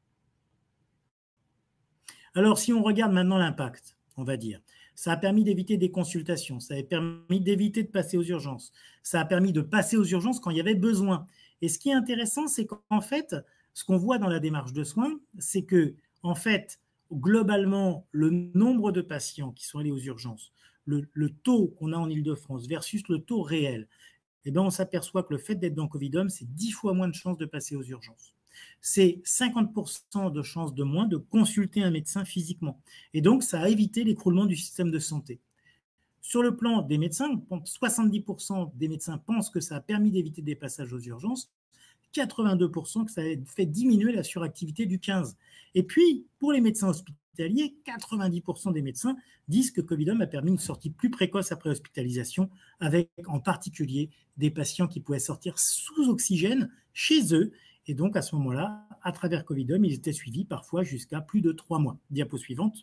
Alors, si on regarde maintenant l'impact, on va dire, ça a permis d'éviter des consultations, ça a permis d'éviter de passer aux urgences, ça a permis de passer aux urgences quand il y avait besoin. Et ce qui est intéressant, c'est qu'en fait, ce qu'on voit dans la démarche de soins, c'est que, en fait, globalement, le nombre de patients qui sont allés aux urgences, le taux qu'on a en Ile-de-France versus le taux réel, eh bien, on s'aperçoit que le fait d'être dans Covidom, c'est 10 fois moins de chances de passer aux urgences. C'est 50% de chances de moins de consulter un médecin physiquement. Et donc, ça a évité l'écroulement du système de santé. Sur le plan des médecins, 70% des médecins pensent que ça a permis d'éviter des passages aux urgences, 82% que ça a fait diminuer la suractivité du 15. Et puis, pour les médecins hospitaliers, 90% des médecins disent que Covidom a permis une sortie plus précoce après hospitalisation, avec en particulier des patients qui pouvaient sortir sous oxygène chez eux. Et donc, à ce moment-là, à travers Covidom, ils étaient suivis parfois jusqu'à plus de 3 mois. Diapo suivante.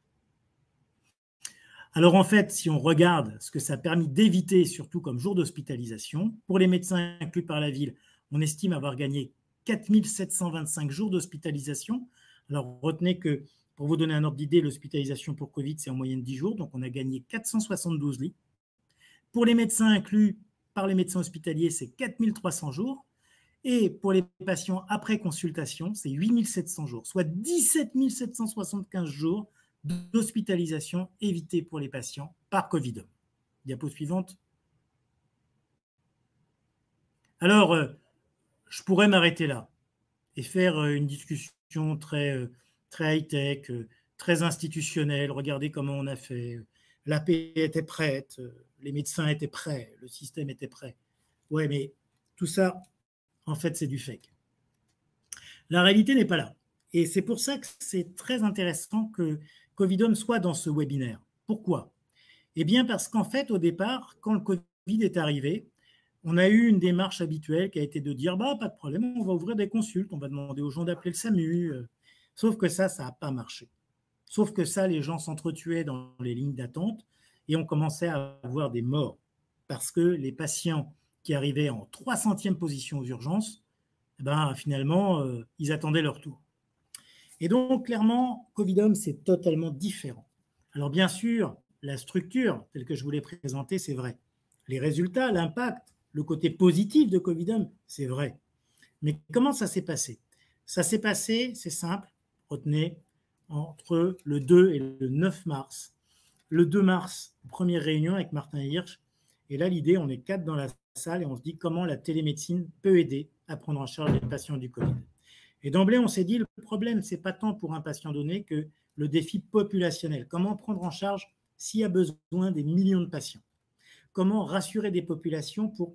Alors, en fait, si on regarde ce que ça a permis d'éviter, surtout comme jour d'hospitalisation, pour les médecins inclus par la ville, on estime avoir gagné 4 725 jours d'hospitalisation. Alors, retenez que, pour vous donner un ordre d'idée, l'hospitalisation pour Covid, c'est en moyenne 10 jours, donc on a gagné 472 lits. Pour les médecins inclus par les médecins hospitaliers, c'est 4 300 jours. Et pour les patients après consultation, c'est 8 700 jours, soit 17 775 jours d'hospitalisation évitée pour les patients par Covidom. Diapo suivante. Alors, je pourrais m'arrêter là et faire une discussion très high-tech, très institutionnelle. Regardez comment on a fait. L'AP était prête, les médecins étaient prêts, le système était prêt. Ouais, mais tout ça, en fait, c'est du fake. La réalité n'est pas là. Et c'est pour ça que c'est très intéressant que Covidom soit dans ce webinaire. Pourquoi? Eh bien, parce qu'en fait, au départ, quand le Covid est arrivé, on a eu une démarche habituelle qui a été de dire bah, pas de problème, on va ouvrir des consultes, on va demander aux gens d'appeler le SAMU. Sauf que ça n'a pas marché. Sauf que ça, les gens s'entretuaient dans les lignes d'attente et on commençait à avoir des morts parce que les patients qui arrivaient en 300e position aux urgences, ben, finalement, ils attendaient leur tour. Et donc, clairement, Covidom, c'est totalement différent. Alors, bien sûr, la structure, telle que je vous l'ai présentée, c'est vrai. Les résultats, l'impact, le côté positif de Covidom, c'est vrai. Mais comment ça s'est passé? Ça s'est passé, c'est simple, retenez, entre le 2 et le 9 mars. Le 2 mars, première réunion avec Martin Hirsch. Et là, l'idée, on est 4 dans la salle et on se dit comment la télémédecine peut aider à prendre en charge les patients du Covid. Et d'emblée, on s'est dit, le problème, ce n'est pas tant pour un patient donné que le défi populationnel. Comment prendre en charge s'il y a besoin des millions de patients? Comment rassurer des populations pour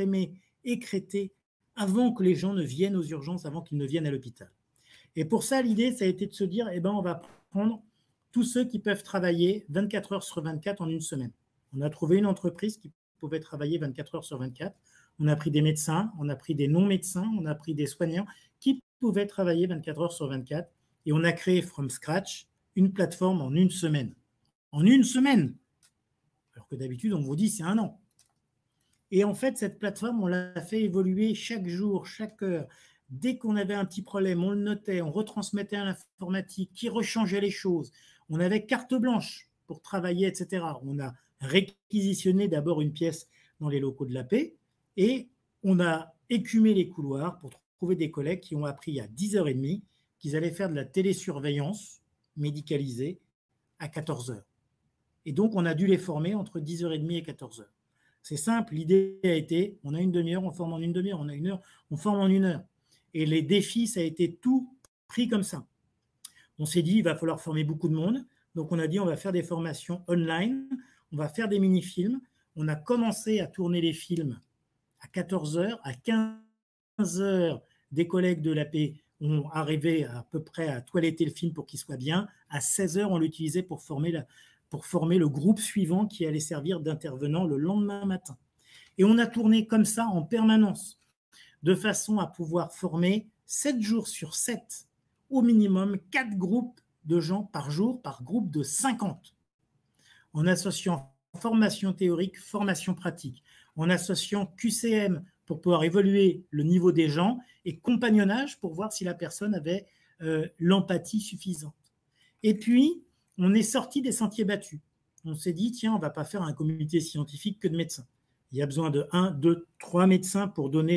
écréter avant que les gens ne viennent aux urgences, avant qu'ils ne viennent à l'hôpital? Et pour ça, l'idée, ça a été de se dire, eh ben, on va prendre tous ceux qui peuvent travailler 24 heures sur 24 en une semaine. On a trouvé une entreprise qui pouvait travailler 24 heures sur 24. On a pris des médecins, on a pris des non-médecins, on a pris des soignants qui pouvaient travailler 24 heures sur 24. Et on a créé from scratch une plateforme en une semaine. En une semaine! Alors que d'habitude, on vous dit c'est un an. Et en fait, cette plateforme, on l'a fait évoluer chaque jour, chaque heure. Dès qu'on avait un petit problème, on le notait, on retransmettait à l'informatique, qui rechangeait les choses. On avait carte blanche pour travailler, etc. On a réquisitionné d'abord une pièce dans les locaux de l'AP et on a écumé les couloirs pour trouver des collègues qui ont appris à 10h30 qu'ils allaient faire de la télésurveillance médicalisée à 14h. Et donc, on a dû les former entre 10h30 et 14h. C'est simple, l'idée a été, on a une demi-heure, on forme en une demi-heure, on a une heure, on forme en une heure. Et les défis, ça a été tout pris comme ça. On s'est dit, il va falloir former beaucoup de monde. Donc, on a dit, on va faire des formations online, on va faire des mini-films. On a commencé à tourner les films à 14h, à 15h, des collègues de l'AP ont arrivé à peu près à toiletter le film pour qu'il soit bien. À 16h, on l'utilisait pour former le groupe suivant qui allait servir d'intervenant le lendemain matin. Et on a tourné comme ça en permanence, de façon à pouvoir former 7 jours sur 7, au minimum 4 groupes de gens par jour, par groupe de 50, en associant formation théorique, formation pratique, en associant QCM pour pouvoir évaluer le niveau des gens et compagnonnage pour voir si la personne avait l'empathie suffisante. Et puis, on est sorti des sentiers battus. On s'est dit, tiens, on ne va pas faire un comité scientifique que de médecins. Il y a besoin de 1, 2, 3 médecins pour donner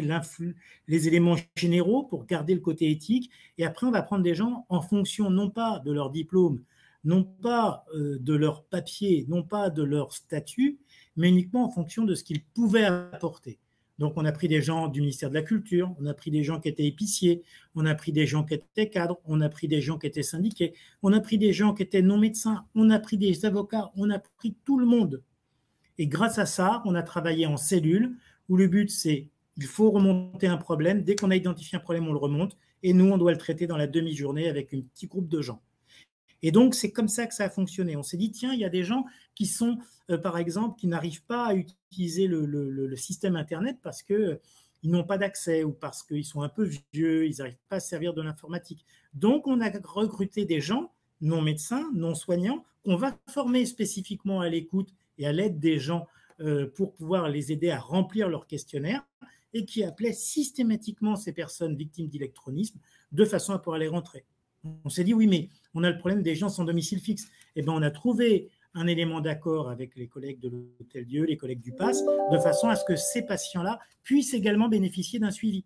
les éléments généraux, pour garder le côté éthique. Et après, on va prendre des gens en fonction non pas de leur diplôme, non pas de leur papier, non pas de leur statut, mais uniquement en fonction de ce qu'ils pouvaient apporter. Donc, on a pris des gens du ministère de la Culture, on a pris des gens qui étaient épiciers, on a pris des gens qui étaient cadres, on a pris des gens qui étaient syndiqués, on a pris des gens qui étaient non-médecins, on a pris des avocats, on a pris tout le monde. Et grâce à ça, on a travaillé en cellule où le but, c'est il faut remonter un problème. Dès qu'on a identifié un problème, on le remonte. Et nous, on doit le traiter dans la demi-journée avec un petit groupe de gens. Et donc, c'est comme ça que ça a fonctionné. On s'est dit, tiens, il y a des gens qui sont, par exemple, qui n'arrivent pas à utiliser le système Internet parce qu'ils n'ont pas d'accès ou parce qu'ils sont un peu vieux, ils n'arrivent pas à se servir de l'informatique. Donc, on a recruté des gens, non médecins, non soignants, qu'on va former spécifiquement à l'écoute et à l'aide des gens pour pouvoir les aider à remplir leur questionnaire et qui appelaient systématiquement ces personnes victimes d'électronisme de façon à pouvoir les rentrer. On s'est dit, oui, mais on a le problème des gens sans domicile fixe. Eh bien, on a trouvé un élément d'accord avec les collègues de l'Hôtel-Dieu, les collègues du PASS, de façon à ce que ces patients-là puissent également bénéficier d'un suivi,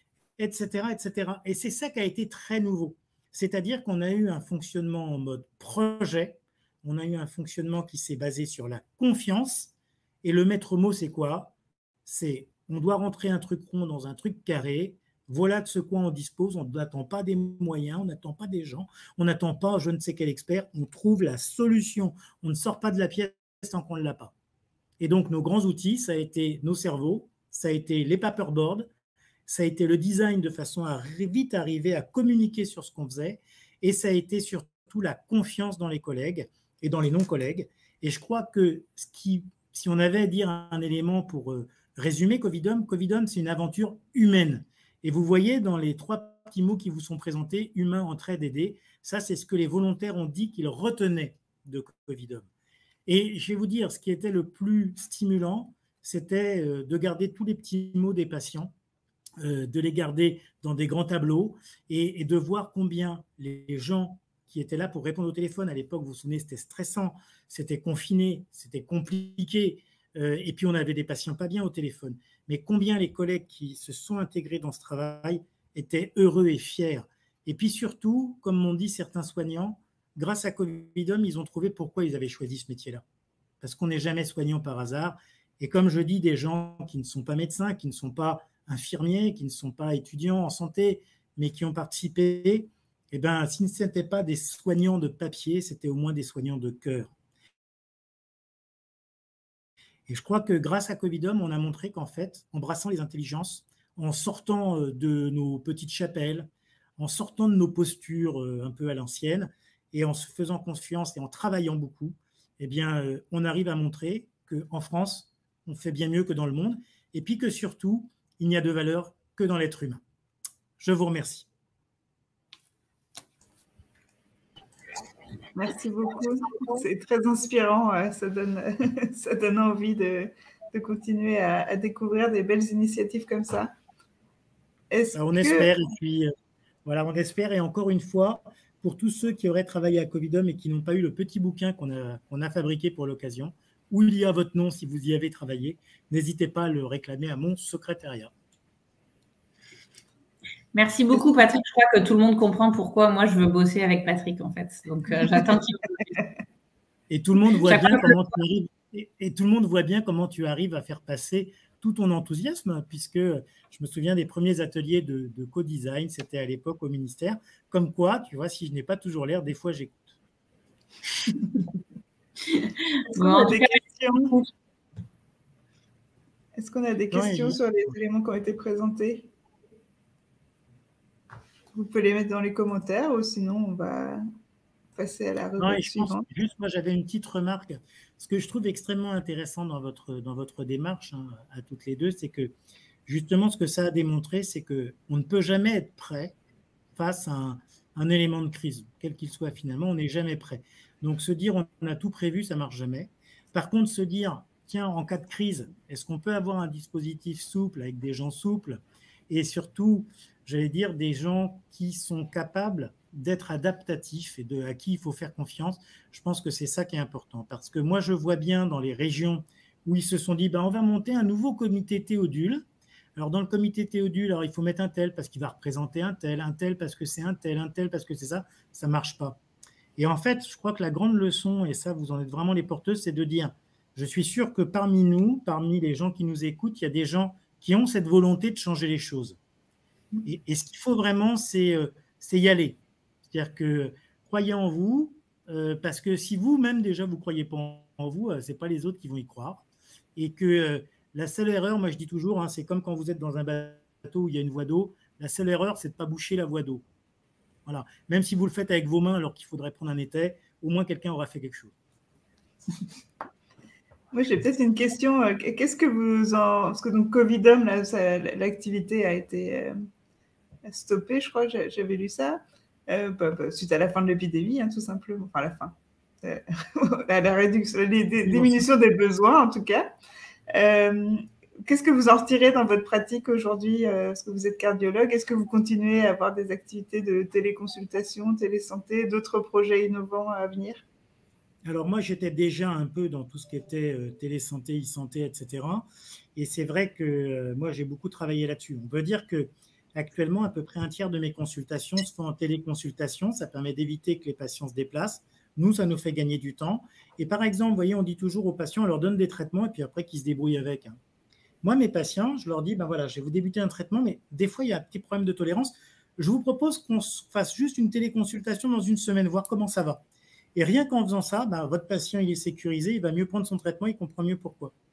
etc., etc. Et c'est ça qui a été très nouveau. C'est-à-dire qu'on a eu un fonctionnement en mode projet, on a eu un fonctionnement qui s'est basé sur la confiance. Et le maître mot, c'est quoi? C'est on doit rentrer un truc rond dans un truc carré. Voilà de ce quoi on dispose. On n'attend pas des moyens, on n'attend pas des gens, on n'attend pas je ne sais quel expert. On trouve la solution. On ne sort pas de la pièce tant qu'on ne l'a pas. Et donc, nos grands outils, ça a été nos cerveaux, ça a été les paperboards, ça a été le design de façon à vite arriver à communiquer sur ce qu'on faisait, et ça a été surtout la confiance dans les collègues et dans les non-collègues. Et je crois que si on avait à dire un élément pour résumer Covidom, c'est une aventure humaine. Et vous voyez dans les 3 petits mots qui vous sont présentés, humain, entraide, aider, ça c'est ce que les volontaires ont dit qu'ils retenaient de Covidom. Et je vais vous dire, ce qui était le plus stimulant, c'était de garder tous les petits mots des patients, de les garder dans des grands tableaux et de voir combien les gens qui étaient là pour répondre au téléphone, à l'époque, vous vous souvenez, c'était stressant, c'était confiné, c'était compliqué, et puis on avait des patients pas bien au téléphone. Mais combien les collègues qui se sont intégrés dans ce travail étaient heureux et fiers. Et puis surtout, comme m'ont dit certains soignants, grâce à Covidom, ils ont trouvé pourquoi ils avaient choisi ce métier-là. Parce qu'on n'est jamais soignant par hasard. Et comme je dis, des gens qui ne sont pas médecins, qui ne sont pas infirmiers, qui ne sont pas étudiants en santé, mais qui ont participé, eh bien, si ce n'étaient pas des soignants de papier, c'était au moins des soignants de cœur. Et je crois que grâce à Covidom, on a montré qu'en fait, en brassant les intelligences, en sortant de nos petites chapelles, en sortant de nos postures un peu à l'ancienne, et en se faisant confiance et en travaillant beaucoup, eh bien, on arrive à montrer qu'en France, on fait bien mieux que dans le monde, et puis que surtout, il n'y a de valeur que dans l'être humain. Je vous remercie. Merci beaucoup. C'est très inspirant. Ça donne envie de continuer à découvrir des belles initiatives comme ça. On espère, et puis voilà, on espère. Et encore une fois, pour tous ceux qui auraient travaillé à Covidom et qui n'ont pas eu le petit bouquin qu'on a fabriqué pour l'occasion, où il y a votre nom si vous y avez travaillé, n'hésitez pas à le réclamer à mon secrétariat. Merci beaucoup, Patrick. Je crois que tout le monde comprend pourquoi moi je veux bosser avec Patrick, en fait. Donc, j'attends qu'il... Et tout le monde voit bien comment tu arrives. Et tout le monde voit bien comment tu arrives à faire passer tout ton enthousiasme, puisque je me souviens des premiers ateliers de co-design, c'était à l'époque au ministère. Comme quoi, tu vois, si je n'ai pas toujours l'air, des fois j'écoute. Est-ce qu'on a des questions sur les éléments qui ont été présentés? Vous pouvez les mettre dans les commentaires ou sinon on va passer à la rubrique suivante. Juste, moi j'avais une petite remarque. Ce que je trouve extrêmement intéressant dans votre démarche, hein, à toutes les deux, c'est que justement ce que ça a démontré, c'est qu'on ne peut jamais être prêt face à un élément de crise, quel qu'il soit finalement, on n'est jamais prêt. Donc se dire on a tout prévu, ça ne marche jamais. Par contre, se dire, tiens, en cas de crise, est-ce qu'on peut avoir un dispositif souple avec des gens souples et surtout, j'allais dire, des gens qui sont capables d'être adaptatifs et à qui il faut faire confiance. Je pense que c'est ça qui est important. Parce que moi, je vois bien dans les régions où ils se sont dit, on va monter un nouveau comité Théodule. Alors, dans le comité Théodule, il faut mettre un tel parce qu'il va représenter un tel parce que c'est un tel parce que c'est ça. Ça ne marche pas. Et en fait, je crois que la grande leçon, et ça, vous en êtes vraiment les porteuses, c'est de dire, je suis sûr que parmi nous, parmi les gens qui nous écoutent, il y a des gens qui ont cette volonté de changer les choses. Et ce qu'il faut vraiment, c'est y aller. C'est-à-dire que croyez en vous, parce que si vous-même déjà vous ne croyez pas en vous, ce n'est pas les autres qui vont y croire. Et que la seule erreur, moi je dis toujours, hein, c'est comme quand vous êtes dans un bateau où il y a une voie d'eau, la seule erreur, c'est de ne pas boucher la voie d'eau. Voilà. Même si vous le faites avec vos mains alors qu'il faudrait prendre un étai, au moins quelqu'un aura fait quelque chose. Moi, j'ai peut-être une question. Qu'est-ce que vous en... Parce que donc Covidom, l'activité a été stoppée, je crois, j'avais lu ça, suite à la fin de l'épidémie, hein, tout simplement. Enfin, la fin. La réduction, la diminution des besoins, en tout cas. Qu'est-ce que vous en retirez dans votre pratique aujourd'hui? Parce que vous êtes cardiologue, est-ce que vous continuez à avoir des activités de téléconsultation, télésanté, d'autres projets innovants à venir? Alors moi, j'étais déjà un peu dans tout ce qui était télésanté, e-santé, etc. Et c'est vrai que moi, j'ai beaucoup travaillé là-dessus. On peut dire qu'actuellement, à peu près un tiers de mes consultations se font en téléconsultation. Ça permet d'éviter que les patients se déplacent. Nous, ça nous fait gagner du temps. Et par exemple, vous voyez, on dit toujours aux patients, on leur donne des traitements et puis après, qu'ils se débrouillent avec. Hein. Moi, mes patients, je leur dis, voilà, je vais vous débuter un traitement, mais des fois, il y a un petit problème de tolérance. Je vous propose qu'on fasse juste une téléconsultation dans une semaine, voir comment ça va. Et rien qu'en faisant ça, votre patient, il est sécurisé, il va mieux prendre son traitement, il comprend mieux pourquoi.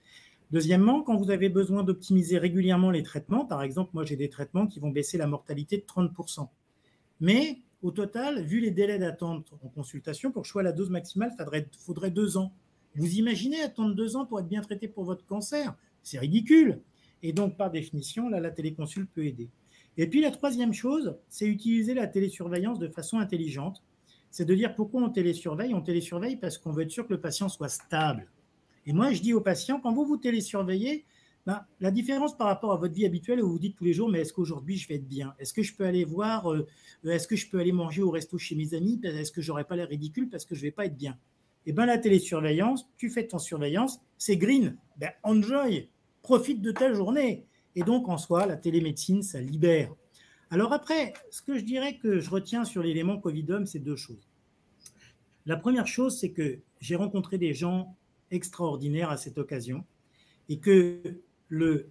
Deuxièmement, quand vous avez besoin d'optimiser régulièrement les traitements, par exemple, moi j'ai des traitements qui vont baisser la mortalité de 30%. Mais au total, vu les délais d'attente en consultation, pour choisir la dose maximale, il faudrait 2 ans. Vous imaginez attendre 2 ans pour être bien traité pour votre cancer? C'est ridicule. Et donc, par définition, là, la téléconsulte peut aider. Et puis, la troisième chose, c'est utiliser la télésurveillance de façon intelligente. C'est de dire pourquoi on télésurveille. On télésurveille parce qu'on veut être sûr que le patient soit stable. Et moi, je dis aux patients, quand vous vous télésurveillez, la différence par rapport à votre vie habituelle où vous vous dites tous les jours, mais est-ce qu'aujourd'hui je vais être bien? Est-ce que je peux aller voir, est-ce que je peux aller manger au resto chez mes amis? Est-ce que j'aurais pas l'air ridicule parce que je ne vais pas être bien? Et bien, la télésurveillance, tu fais ton surveillance, c'est green. Ben, enjoy, profite de ta journée. Et donc, en soi, la télémédecine, ça libère. Alors après, ce que je dirais que je retiens sur l'élément Covidom, c'est 2 choses. La première chose, c'est que j'ai rencontré des gens extraordinaires à cette occasion et que le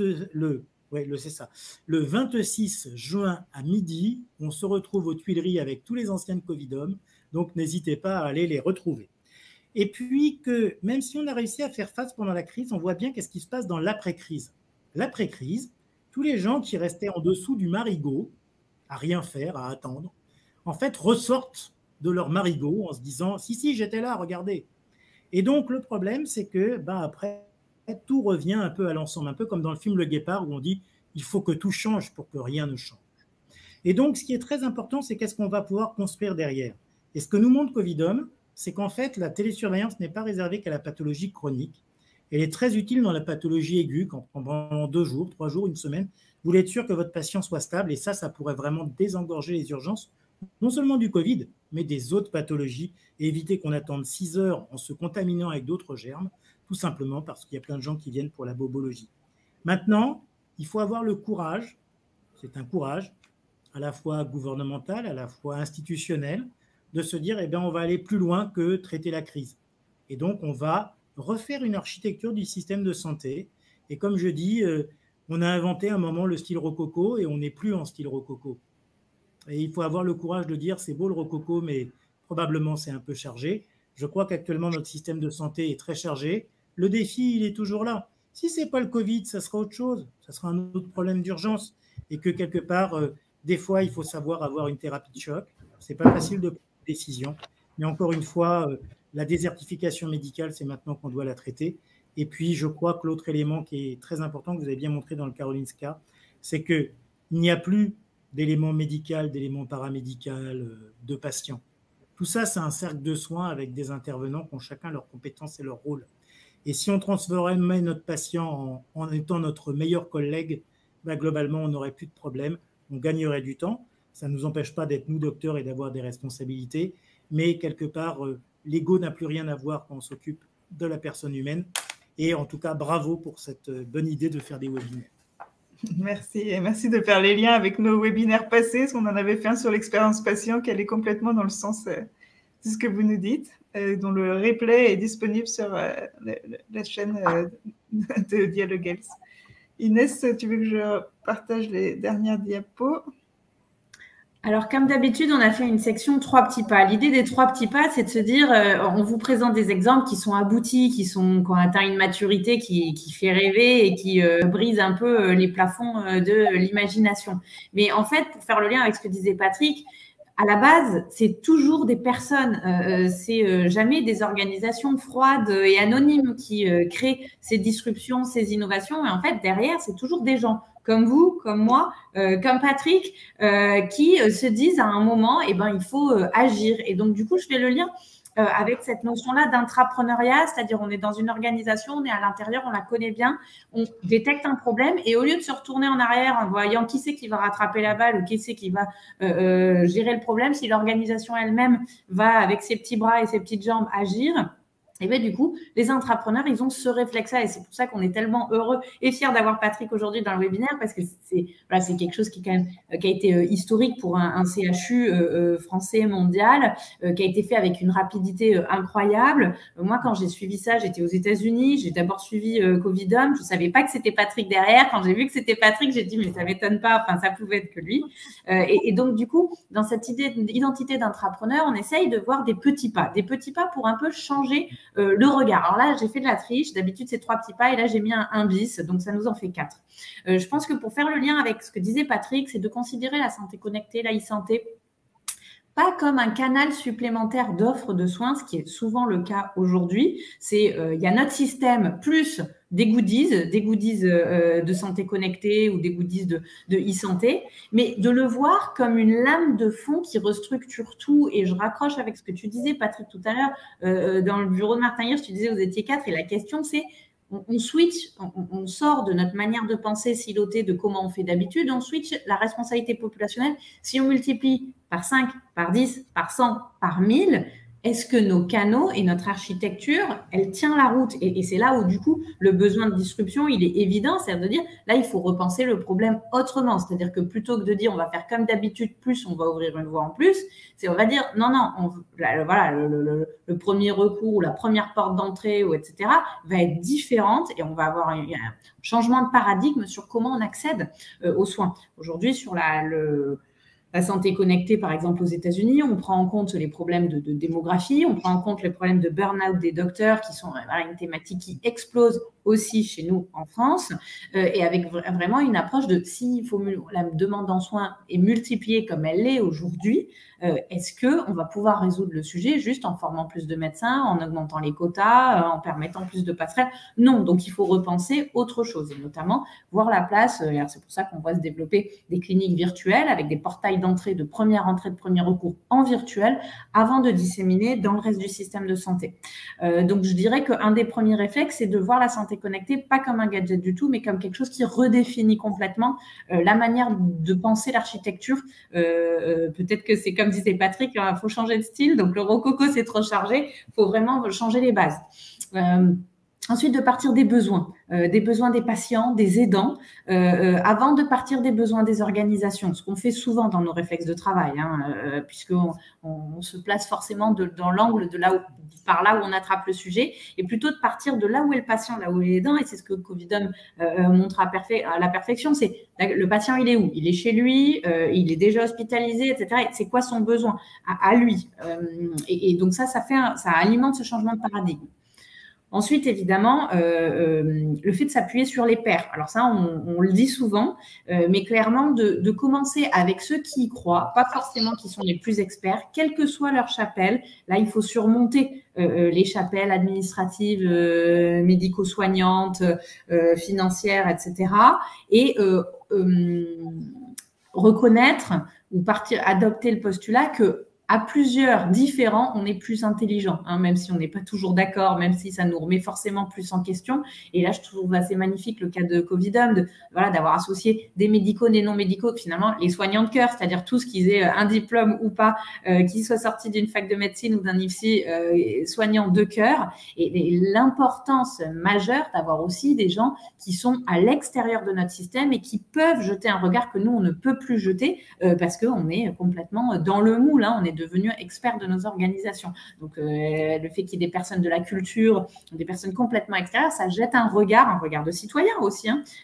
26 juin à midi, on se retrouve aux Tuileries avec tous les anciens de Covidom, donc n'hésitez pas à aller les retrouver. Et puis que même si on a réussi à faire face pendant la crise, on voit bien qu'est-ce qui se passe dans l'après-crise. L'après-crise, tous les gens qui restaient en dessous du marigot, à rien faire, à attendre, en fait ressortent de leur marigot en se disant « Si, j'étais là, regardez ». Et donc le problème, c'est que après, tout revient un peu à l'ensemble, un peu comme dans le film Le Guépard où on dit « Il faut que tout change pour que rien ne change ». Et donc, ce qui est très important, c'est qu'est-ce qu'on va pouvoir construire derrière. Et ce que nous montre Covidom, c'est qu'en fait, la télésurveillance n'est pas réservée qu'à la pathologie chronique. Elle est très utile dans la pathologie aiguë, quand pendant 2 jours, 3 jours, 1 semaine, vous voulez être sûr que votre patient soit stable, et ça pourrait vraiment désengorger les urgences, non seulement du Covid, mais des autres pathologies, et éviter qu'on attende 6 heures en se contaminant avec d'autres germes, tout simplement parce qu'il y a plein de gens qui viennent pour la bobologie. Maintenant, il faut avoir le courage, c'est un courage, à la fois gouvernemental, à la fois institutionnel, de se dire, on va aller plus loin que traiter la crise. Et donc, on va refaire une architecture du système de santé. Et comme je dis, on a inventé à un moment le style rococo et on n'est plus en style rococo. Et il faut avoir le courage de dire, c'est beau le rococo, mais probablement c'est un peu chargé. Je crois qu'actuellement, notre système de santé est très chargé. Le défi, il est toujours là. Si ce n'est pas le Covid, ça sera autre chose. Ça sera un autre problème d'urgence. Et que quelque part, des fois, il faut savoir avoir une thérapie de choc. Ce n'est pas facile de prendre des décisions. Mais encore une fois, la désertification médicale, c'est maintenant qu'on doit la traiter. Et puis, je crois que l'autre élément qui est très important, que vous avez bien montré dans le Karolinska, c'est qu'il n'y a plus d'éléments médicaux, d'éléments paramédicaux, de patients. Tout ça, c'est un cercle de soins avec des intervenants qui ont chacun leurs compétences et leur rôle. Et si on transformait notre patient en étant notre meilleur collègue, globalement, on n'aurait plus de problème, on gagnerait du temps. Ça ne nous empêche pas d'être nous docteurs et d'avoir des responsabilités, mais quelque part, l'ego n'a plus rien à voir quand on s'occupe de la personne humaine. Et en tout cas, bravo pour cette bonne idée de faire des webinaires. Merci, et merci de faire les liens avec nos webinaires passés, parce qu'on en avait fait un sur l'expérience patient qui allait complètement dans le sens de ce que vous nous dites, dont le replay est disponible sur la chaîne de Dialogue Health. Inès, tu veux que je partage les dernières diapos? Alors, comme d'habitude, on a fait une section 3 petits pas. L'idée des 3 petits pas, c'est de se dire, on vous présente des exemples qui sont aboutis, qui ont atteint une maturité qui fait rêver et qui brise un peu les plafonds de l'imagination. Mais en fait, pour faire le lien avec ce que disait Patrick, à la base, c'est toujours des personnes, c'est jamais des organisations froides et anonymes qui créent ces disruptions, ces innovations. Et en fait, derrière, c'est toujours des gens comme vous, comme moi, comme Patrick, qui se disent à un moment, il faut agir. Et donc, du coup, je fais le lien avec cette notion-là d'intrapreneuriat, c'est-à-dire on est dans une organisation, on est à l'intérieur, on la connaît bien, on détecte un problème et au lieu de se retourner en arrière en voyant qui c'est qui va rattraper la balle ou qui c'est qui va gérer le problème, si l'organisation elle-même va avec ses petits bras et ses petites jambes agir, et bien du coup, les intrapreneurs, ils ont ce réflexe-là et c'est pour ça qu'on est tellement heureux et fiers d'avoir Patrick aujourd'hui dans le webinaire parce que c'est quelque chose qui, quand même, qui a été historique pour un CHU français mondial, qui a été fait avec une rapidité incroyable. Moi, quand j'ai suivi ça, j'étais aux États-Unis, j'ai d'abord suivi Covidom, je ne savais pas que c'était Patrick derrière. Quand j'ai vu que c'était Patrick, j'ai dit mais ça ne m'étonne pas, enfin ça pouvait être que lui. Et donc du coup, dans cette idée d'identité d'intrapreneur, on essaye de voir des petits pas pour un peu changer le regard. Alors là, j'ai fait de la triche. D'habitude, c'est 3 petits pas et là, j'ai mis un bis. Donc, ça nous en fait 4. Je pense que pour faire le lien avec ce que disait Patrick, c'est de considérer la santé connectée, la e-santé, pas comme un canal supplémentaire d'offres de soins, ce qui est souvent le cas aujourd'hui. C'est il y a notre système plus des goodies de santé connectée ou des goodies de e-santé, mais de le voir comme une lame de fond qui restructure tout. Et je raccroche avec ce que tu disais, Patrick, tout à l'heure, dans le bureau de Martin Hirsch, tu disais vous étiez 4, et la question c'est on switch, on sort de notre manière de penser silotée de comment on fait d'habitude, on switch la responsabilité populationnelle. Si on multiplie par 5, par 10, par 100, par 1000, est-ce que nos canaux et notre architecture, elle tient la route? Et c'est là où, du coup, le besoin de disruption, il est évident. C'est-à-dire de dire, là, il faut repenser le problème autrement. C'est-à-dire que plutôt que de dire, on va faire comme d'habitude, plus on va ouvrir une voie en plus, on va dire, non, voilà, le premier recours ou la première porte d'entrée, etc., va être différente et on va avoir un changement de paradigme sur comment on accède aux soins. Aujourd'hui, sur la santé connectée, par exemple, aux États-Unis, on prend en compte les problèmes de démographie, on prend en compte les problèmes de burn-out des docteurs, qui sont une thématique qui explose aussi chez nous en France, et avec vraiment une approche de si la demande en soins est multipliée comme elle l'est aujourd'hui, est-ce qu'on va pouvoir résoudre le sujet juste en formant plus de médecins, en augmentant les quotas, en permettant plus de passerelles? Non, donc il faut repenser autre chose, et notamment voir la place, c'est pour ça qu'on voit se développer des cliniques virtuelles avec des portails d'entrée, de première entrée, de premier recours en virtuel, avant de disséminer dans le reste du système de santé. Donc je dirais qu'un des premiers réflexes, c'est de voir la santé connectée pas comme un gadget du tout, mais comme quelque chose qui redéfinit complètement la manière de penser l'architecture. Peut-être que c'est comme disait Patrick, il faut changer de style, donc le rococo c'est trop chargé, il faut vraiment changer les bases. Ensuite, de partir des besoins des patients, des aidants, avant de partir des besoins des organisations, ce qu'on fait souvent dans nos réflexes de travail, puisqu'on se place forcément dans l'angle par là où on attrape le sujet, et plutôt de partir de là où est le patient, là où est l'aidant, et c'est ce que Covidom montre à la perfection, c'est le patient, il est où? Il est chez lui, il est déjà hospitalisé, etc. Et c'est quoi son besoin à lui? Et donc ça alimente ce changement de paradigme. Ensuite, évidemment, le fait de s'appuyer sur les pairs. Alors ça, on le dit souvent, mais clairement, de commencer avec ceux qui y croient, pas forcément qui sont les plus experts, quelle que soit leur chapelle. Là, il faut surmonter les chapelles administratives, médico-soignantes, financières, etc. Et reconnaître ou adopter le postulat que à plusieurs différents, on est plus intelligent, même si on n'est pas toujours d'accord, même si ça nous remet forcément plus en question. Et là, je trouve assez magnifique le cas de Covidom, d'avoir associé des médicaux, des non-médicaux, finalement, les soignants de cœur, c'est-à-dire tous qu'ils aient un diplôme ou pas, qu'ils soient sortis d'une fac de médecine ou d'un IFSI, soignants de cœur. Et l'importance majeure d'avoir aussi des gens qui sont à l'extérieur de notre système et qui peuvent jeter un regard que nous, on ne peut plus jeter parce qu'on est complètement dans le moule, on est devenus experts de nos organisations. Donc, le fait qu'il y ait des personnes de la culture, des personnes complètement extérieures, ça jette un regard de citoyen aussi,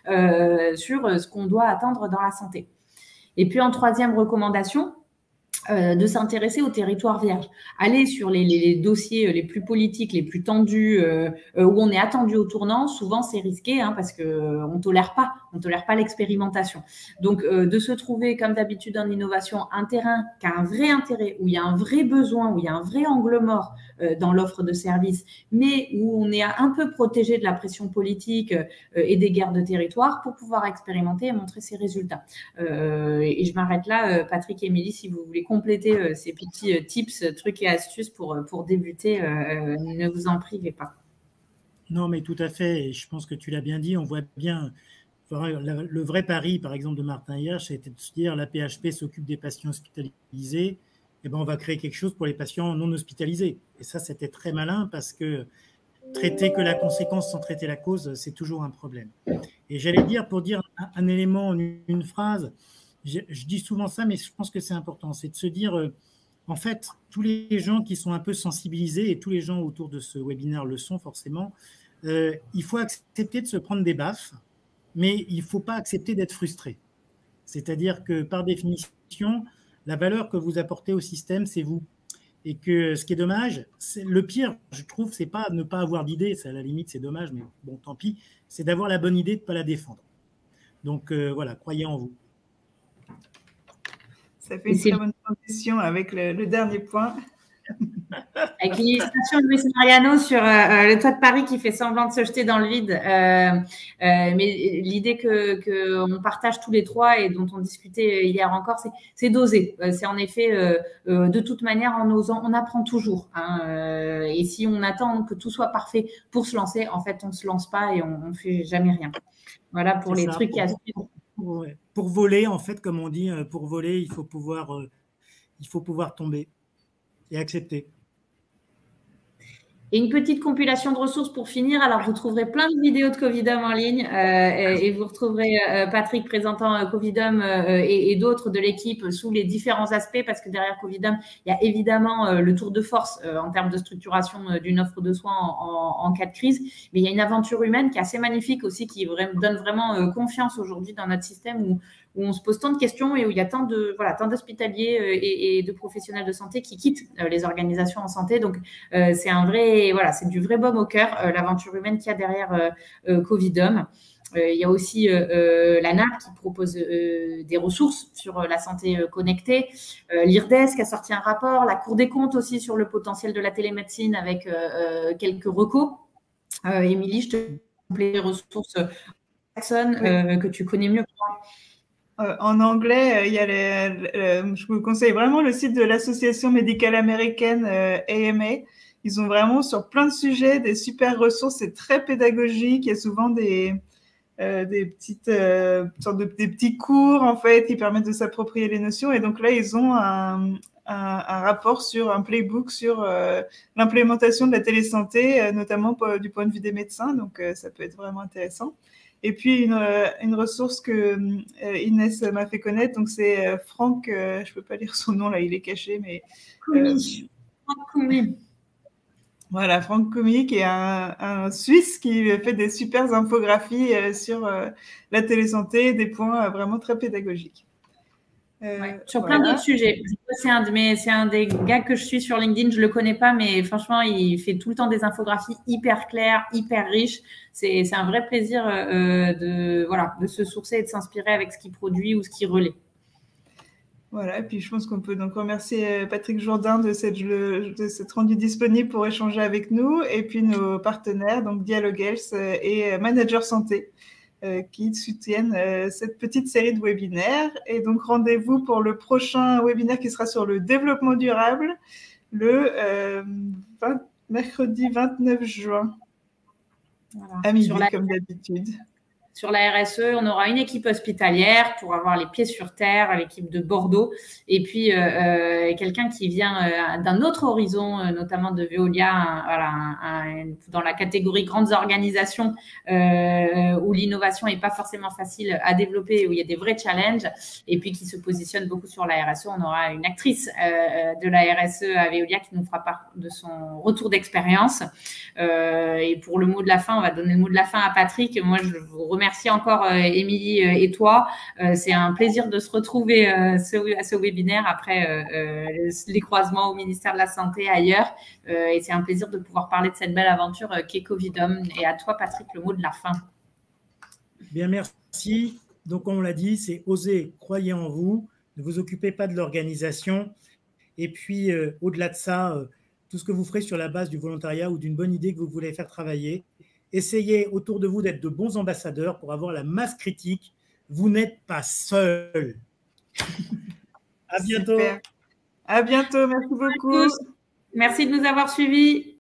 sur ce qu'on doit attendre dans la santé. Et puis, en troisième recommandation, de s'intéresser aux territoires vierges. Aller sur les dossiers les plus politiques, les plus tendus, où on est attendu au tournant, souvent c'est risqué parce que on tolère pas l'expérimentation. Donc, de se trouver, comme d'habitude en innovation, un terrain qui a un vrai intérêt, où il y a un vrai besoin, où il y a un vrai angle mort dans l'offre de services, mais où on est un peu protégé de la pression politique et des guerres de territoire pour pouvoir expérimenter et montrer ses résultats. Et je m'arrête là, Patrick et Émilie, si vous voulez compléter ces petits tips, trucs et astuces pour débuter, ne vous en privez pas. Non, mais tout à fait. Et je pense que tu l'as bien dit. On voit bien le vrai pari, par exemple, de Martin Hirsch, c'était de se dire la PHP s'occupe des patients hospitalisés. Eh ben, on va créer quelque chose pour les patients non hospitalisés. Et ça, c'était très malin parce que traiter que la conséquence sans traiter la cause, c'est toujours un problème. Et j'allais dire, pour dire un élément, une phrase, je dis souvent ça, mais je pense que c'est important, c'est de se dire, en fait, tous les gens qui sont un peu sensibilisés, et tous les gens autour de ce webinaire le sont forcément, il faut accepter de se prendre des baffes, mais il ne faut pas accepter d'être frustré. C'est-à-dire que, par définition, la valeur que vous apportez au système, c'est vous. Et que ce qui est dommage, le pire, je trouve, c'est pas ne pas avoir d'idée, à la limite c'est dommage, mais bon, tant pis, c'est d'avoir la bonne idée de ne pas la défendre. Donc voilà, croyez en vous. Ça fait une très bonne transition avec le dernier point. Avec l'illustration de Luis Mariano sur le toit de Paris qui fait semblant de se jeter dans le vide. Mais l'idée qu'on partage tous les trois et dont on discutait hier encore, c'est d'oser. C'est en effet, de toute manière, en osant, on apprend toujours. Hein. Et si on attend que tout soit parfait pour se lancer, en fait, on ne se lance pas et on ne fait jamais rien. Voilà pour les trucs à suivre. Pour voler, en fait, comme on dit, pour voler, il faut pouvoir tomber et accepter. Et une petite compilation de ressources pour finir. Alors, vous trouverez plein de vidéos de Covidom en ligne et vous retrouverez Patrick présentant Covidom et d'autres de l'équipe sous les différents aspects parce que derrière Covidom, il y a évidemment le tour de force en termes de structuration d'une offre de soins en cas de crise. Mais il y a une aventure humaine qui est assez magnifique aussi, qui donne vraiment confiance aujourd'hui dans notre système où on se pose tant de questions et où il y a tant d'hospitaliers et de professionnels de santé qui quittent les organisations en santé. Donc, c'est c'est du vrai baume au cœur, l'aventure humaine qu'il y a derrière Covidom. Il y a aussi la NAP qui propose des ressources sur la santé connectée. L'IRDES qui a sorti un rapport. La Cour des comptes aussi sur le potentiel de la télémédecine avec quelques recos. Émilie, je te plaît les ressources que tu connais mieux que moi. En anglais, je vous conseille vraiment le site de l'Association médicale américaine AMA. Ils ont vraiment sur plein de sujets des super ressources. C'est très pédagogique. Il y a souvent des petites des petits cours en fait qui permettent de s'approprier les notions. Et donc là, ils ont un rapport sur un playbook sur l'implémentation de la télésanté, notamment du point de vue des médecins. Donc ça peut être vraiment intéressant. Et puis une ressource que Inès m'a fait connaître, donc c'est Franck, je peux pas lire son nom là, il est caché, mais Franck Koumi. Voilà, Franck Koumi, qui est un Suisse qui fait des super infographies sur la télésanté, des points vraiment très pédagogiques. Sur plein d'autres sujets. C'est un des gars que je suis sur LinkedIn. Je le connais pas, mais franchement, il fait tout le temps des infographies hyper claires, hyper riches. C'est un vrai plaisir de se sourcer et de s'inspirer avec ce qu'il produit ou ce qu'il relaie. Voilà, et puis je pense qu'on peut donc remercier Patrick Jourdain de s'être rendu disponible pour échanger avec nous, et puis nos partenaires, donc Dialogue Health et Manager Santé, qui soutiennent cette petite série de webinaires. Et donc, rendez-vous pour le prochain webinaire qui sera sur le développement durable, le mercredi 29 juin, à midi, comme d'habitude. Sur la RSE, on aura une équipe hospitalière pour avoir les pieds sur terre, l'équipe de Bordeaux, et puis quelqu'un qui vient d'un autre horizon, notamment de Veolia, dans la catégorie grandes organisations où l'innovation n'est pas forcément facile à développer, où il y a des vrais challenges, et puis qui se positionne beaucoup sur la RSE. On aura une actrice de la RSE à Veolia qui nous fera part de son retour d'expérience. Et pour le mot de la fin, on va donner le mot de la fin à Patrick. Moi, je vous remercie encore, Émilie et toi. C'est un plaisir de se retrouver à ce webinaire après les croisements au ministère de la Santé ailleurs. Et c'est un plaisir de pouvoir parler de cette belle aventure qu'est Covidom. Et à toi, Patrick, le mot de la fin. Bien, merci. Donc, on l'a dit, c'est oser, croyez en vous, ne vous occupez pas de l'organisation. Et puis, au-delà de ça, tout ce que vous ferez sur la base du volontariat ou d'une bonne idée que vous voulez faire travailler, essayez autour de vous d'être de bons ambassadeurs pour avoir la masse critique. Vous n'êtes pas seul. À bientôt. Super. À bientôt. Merci beaucoup. Merci de nous avoir suivis.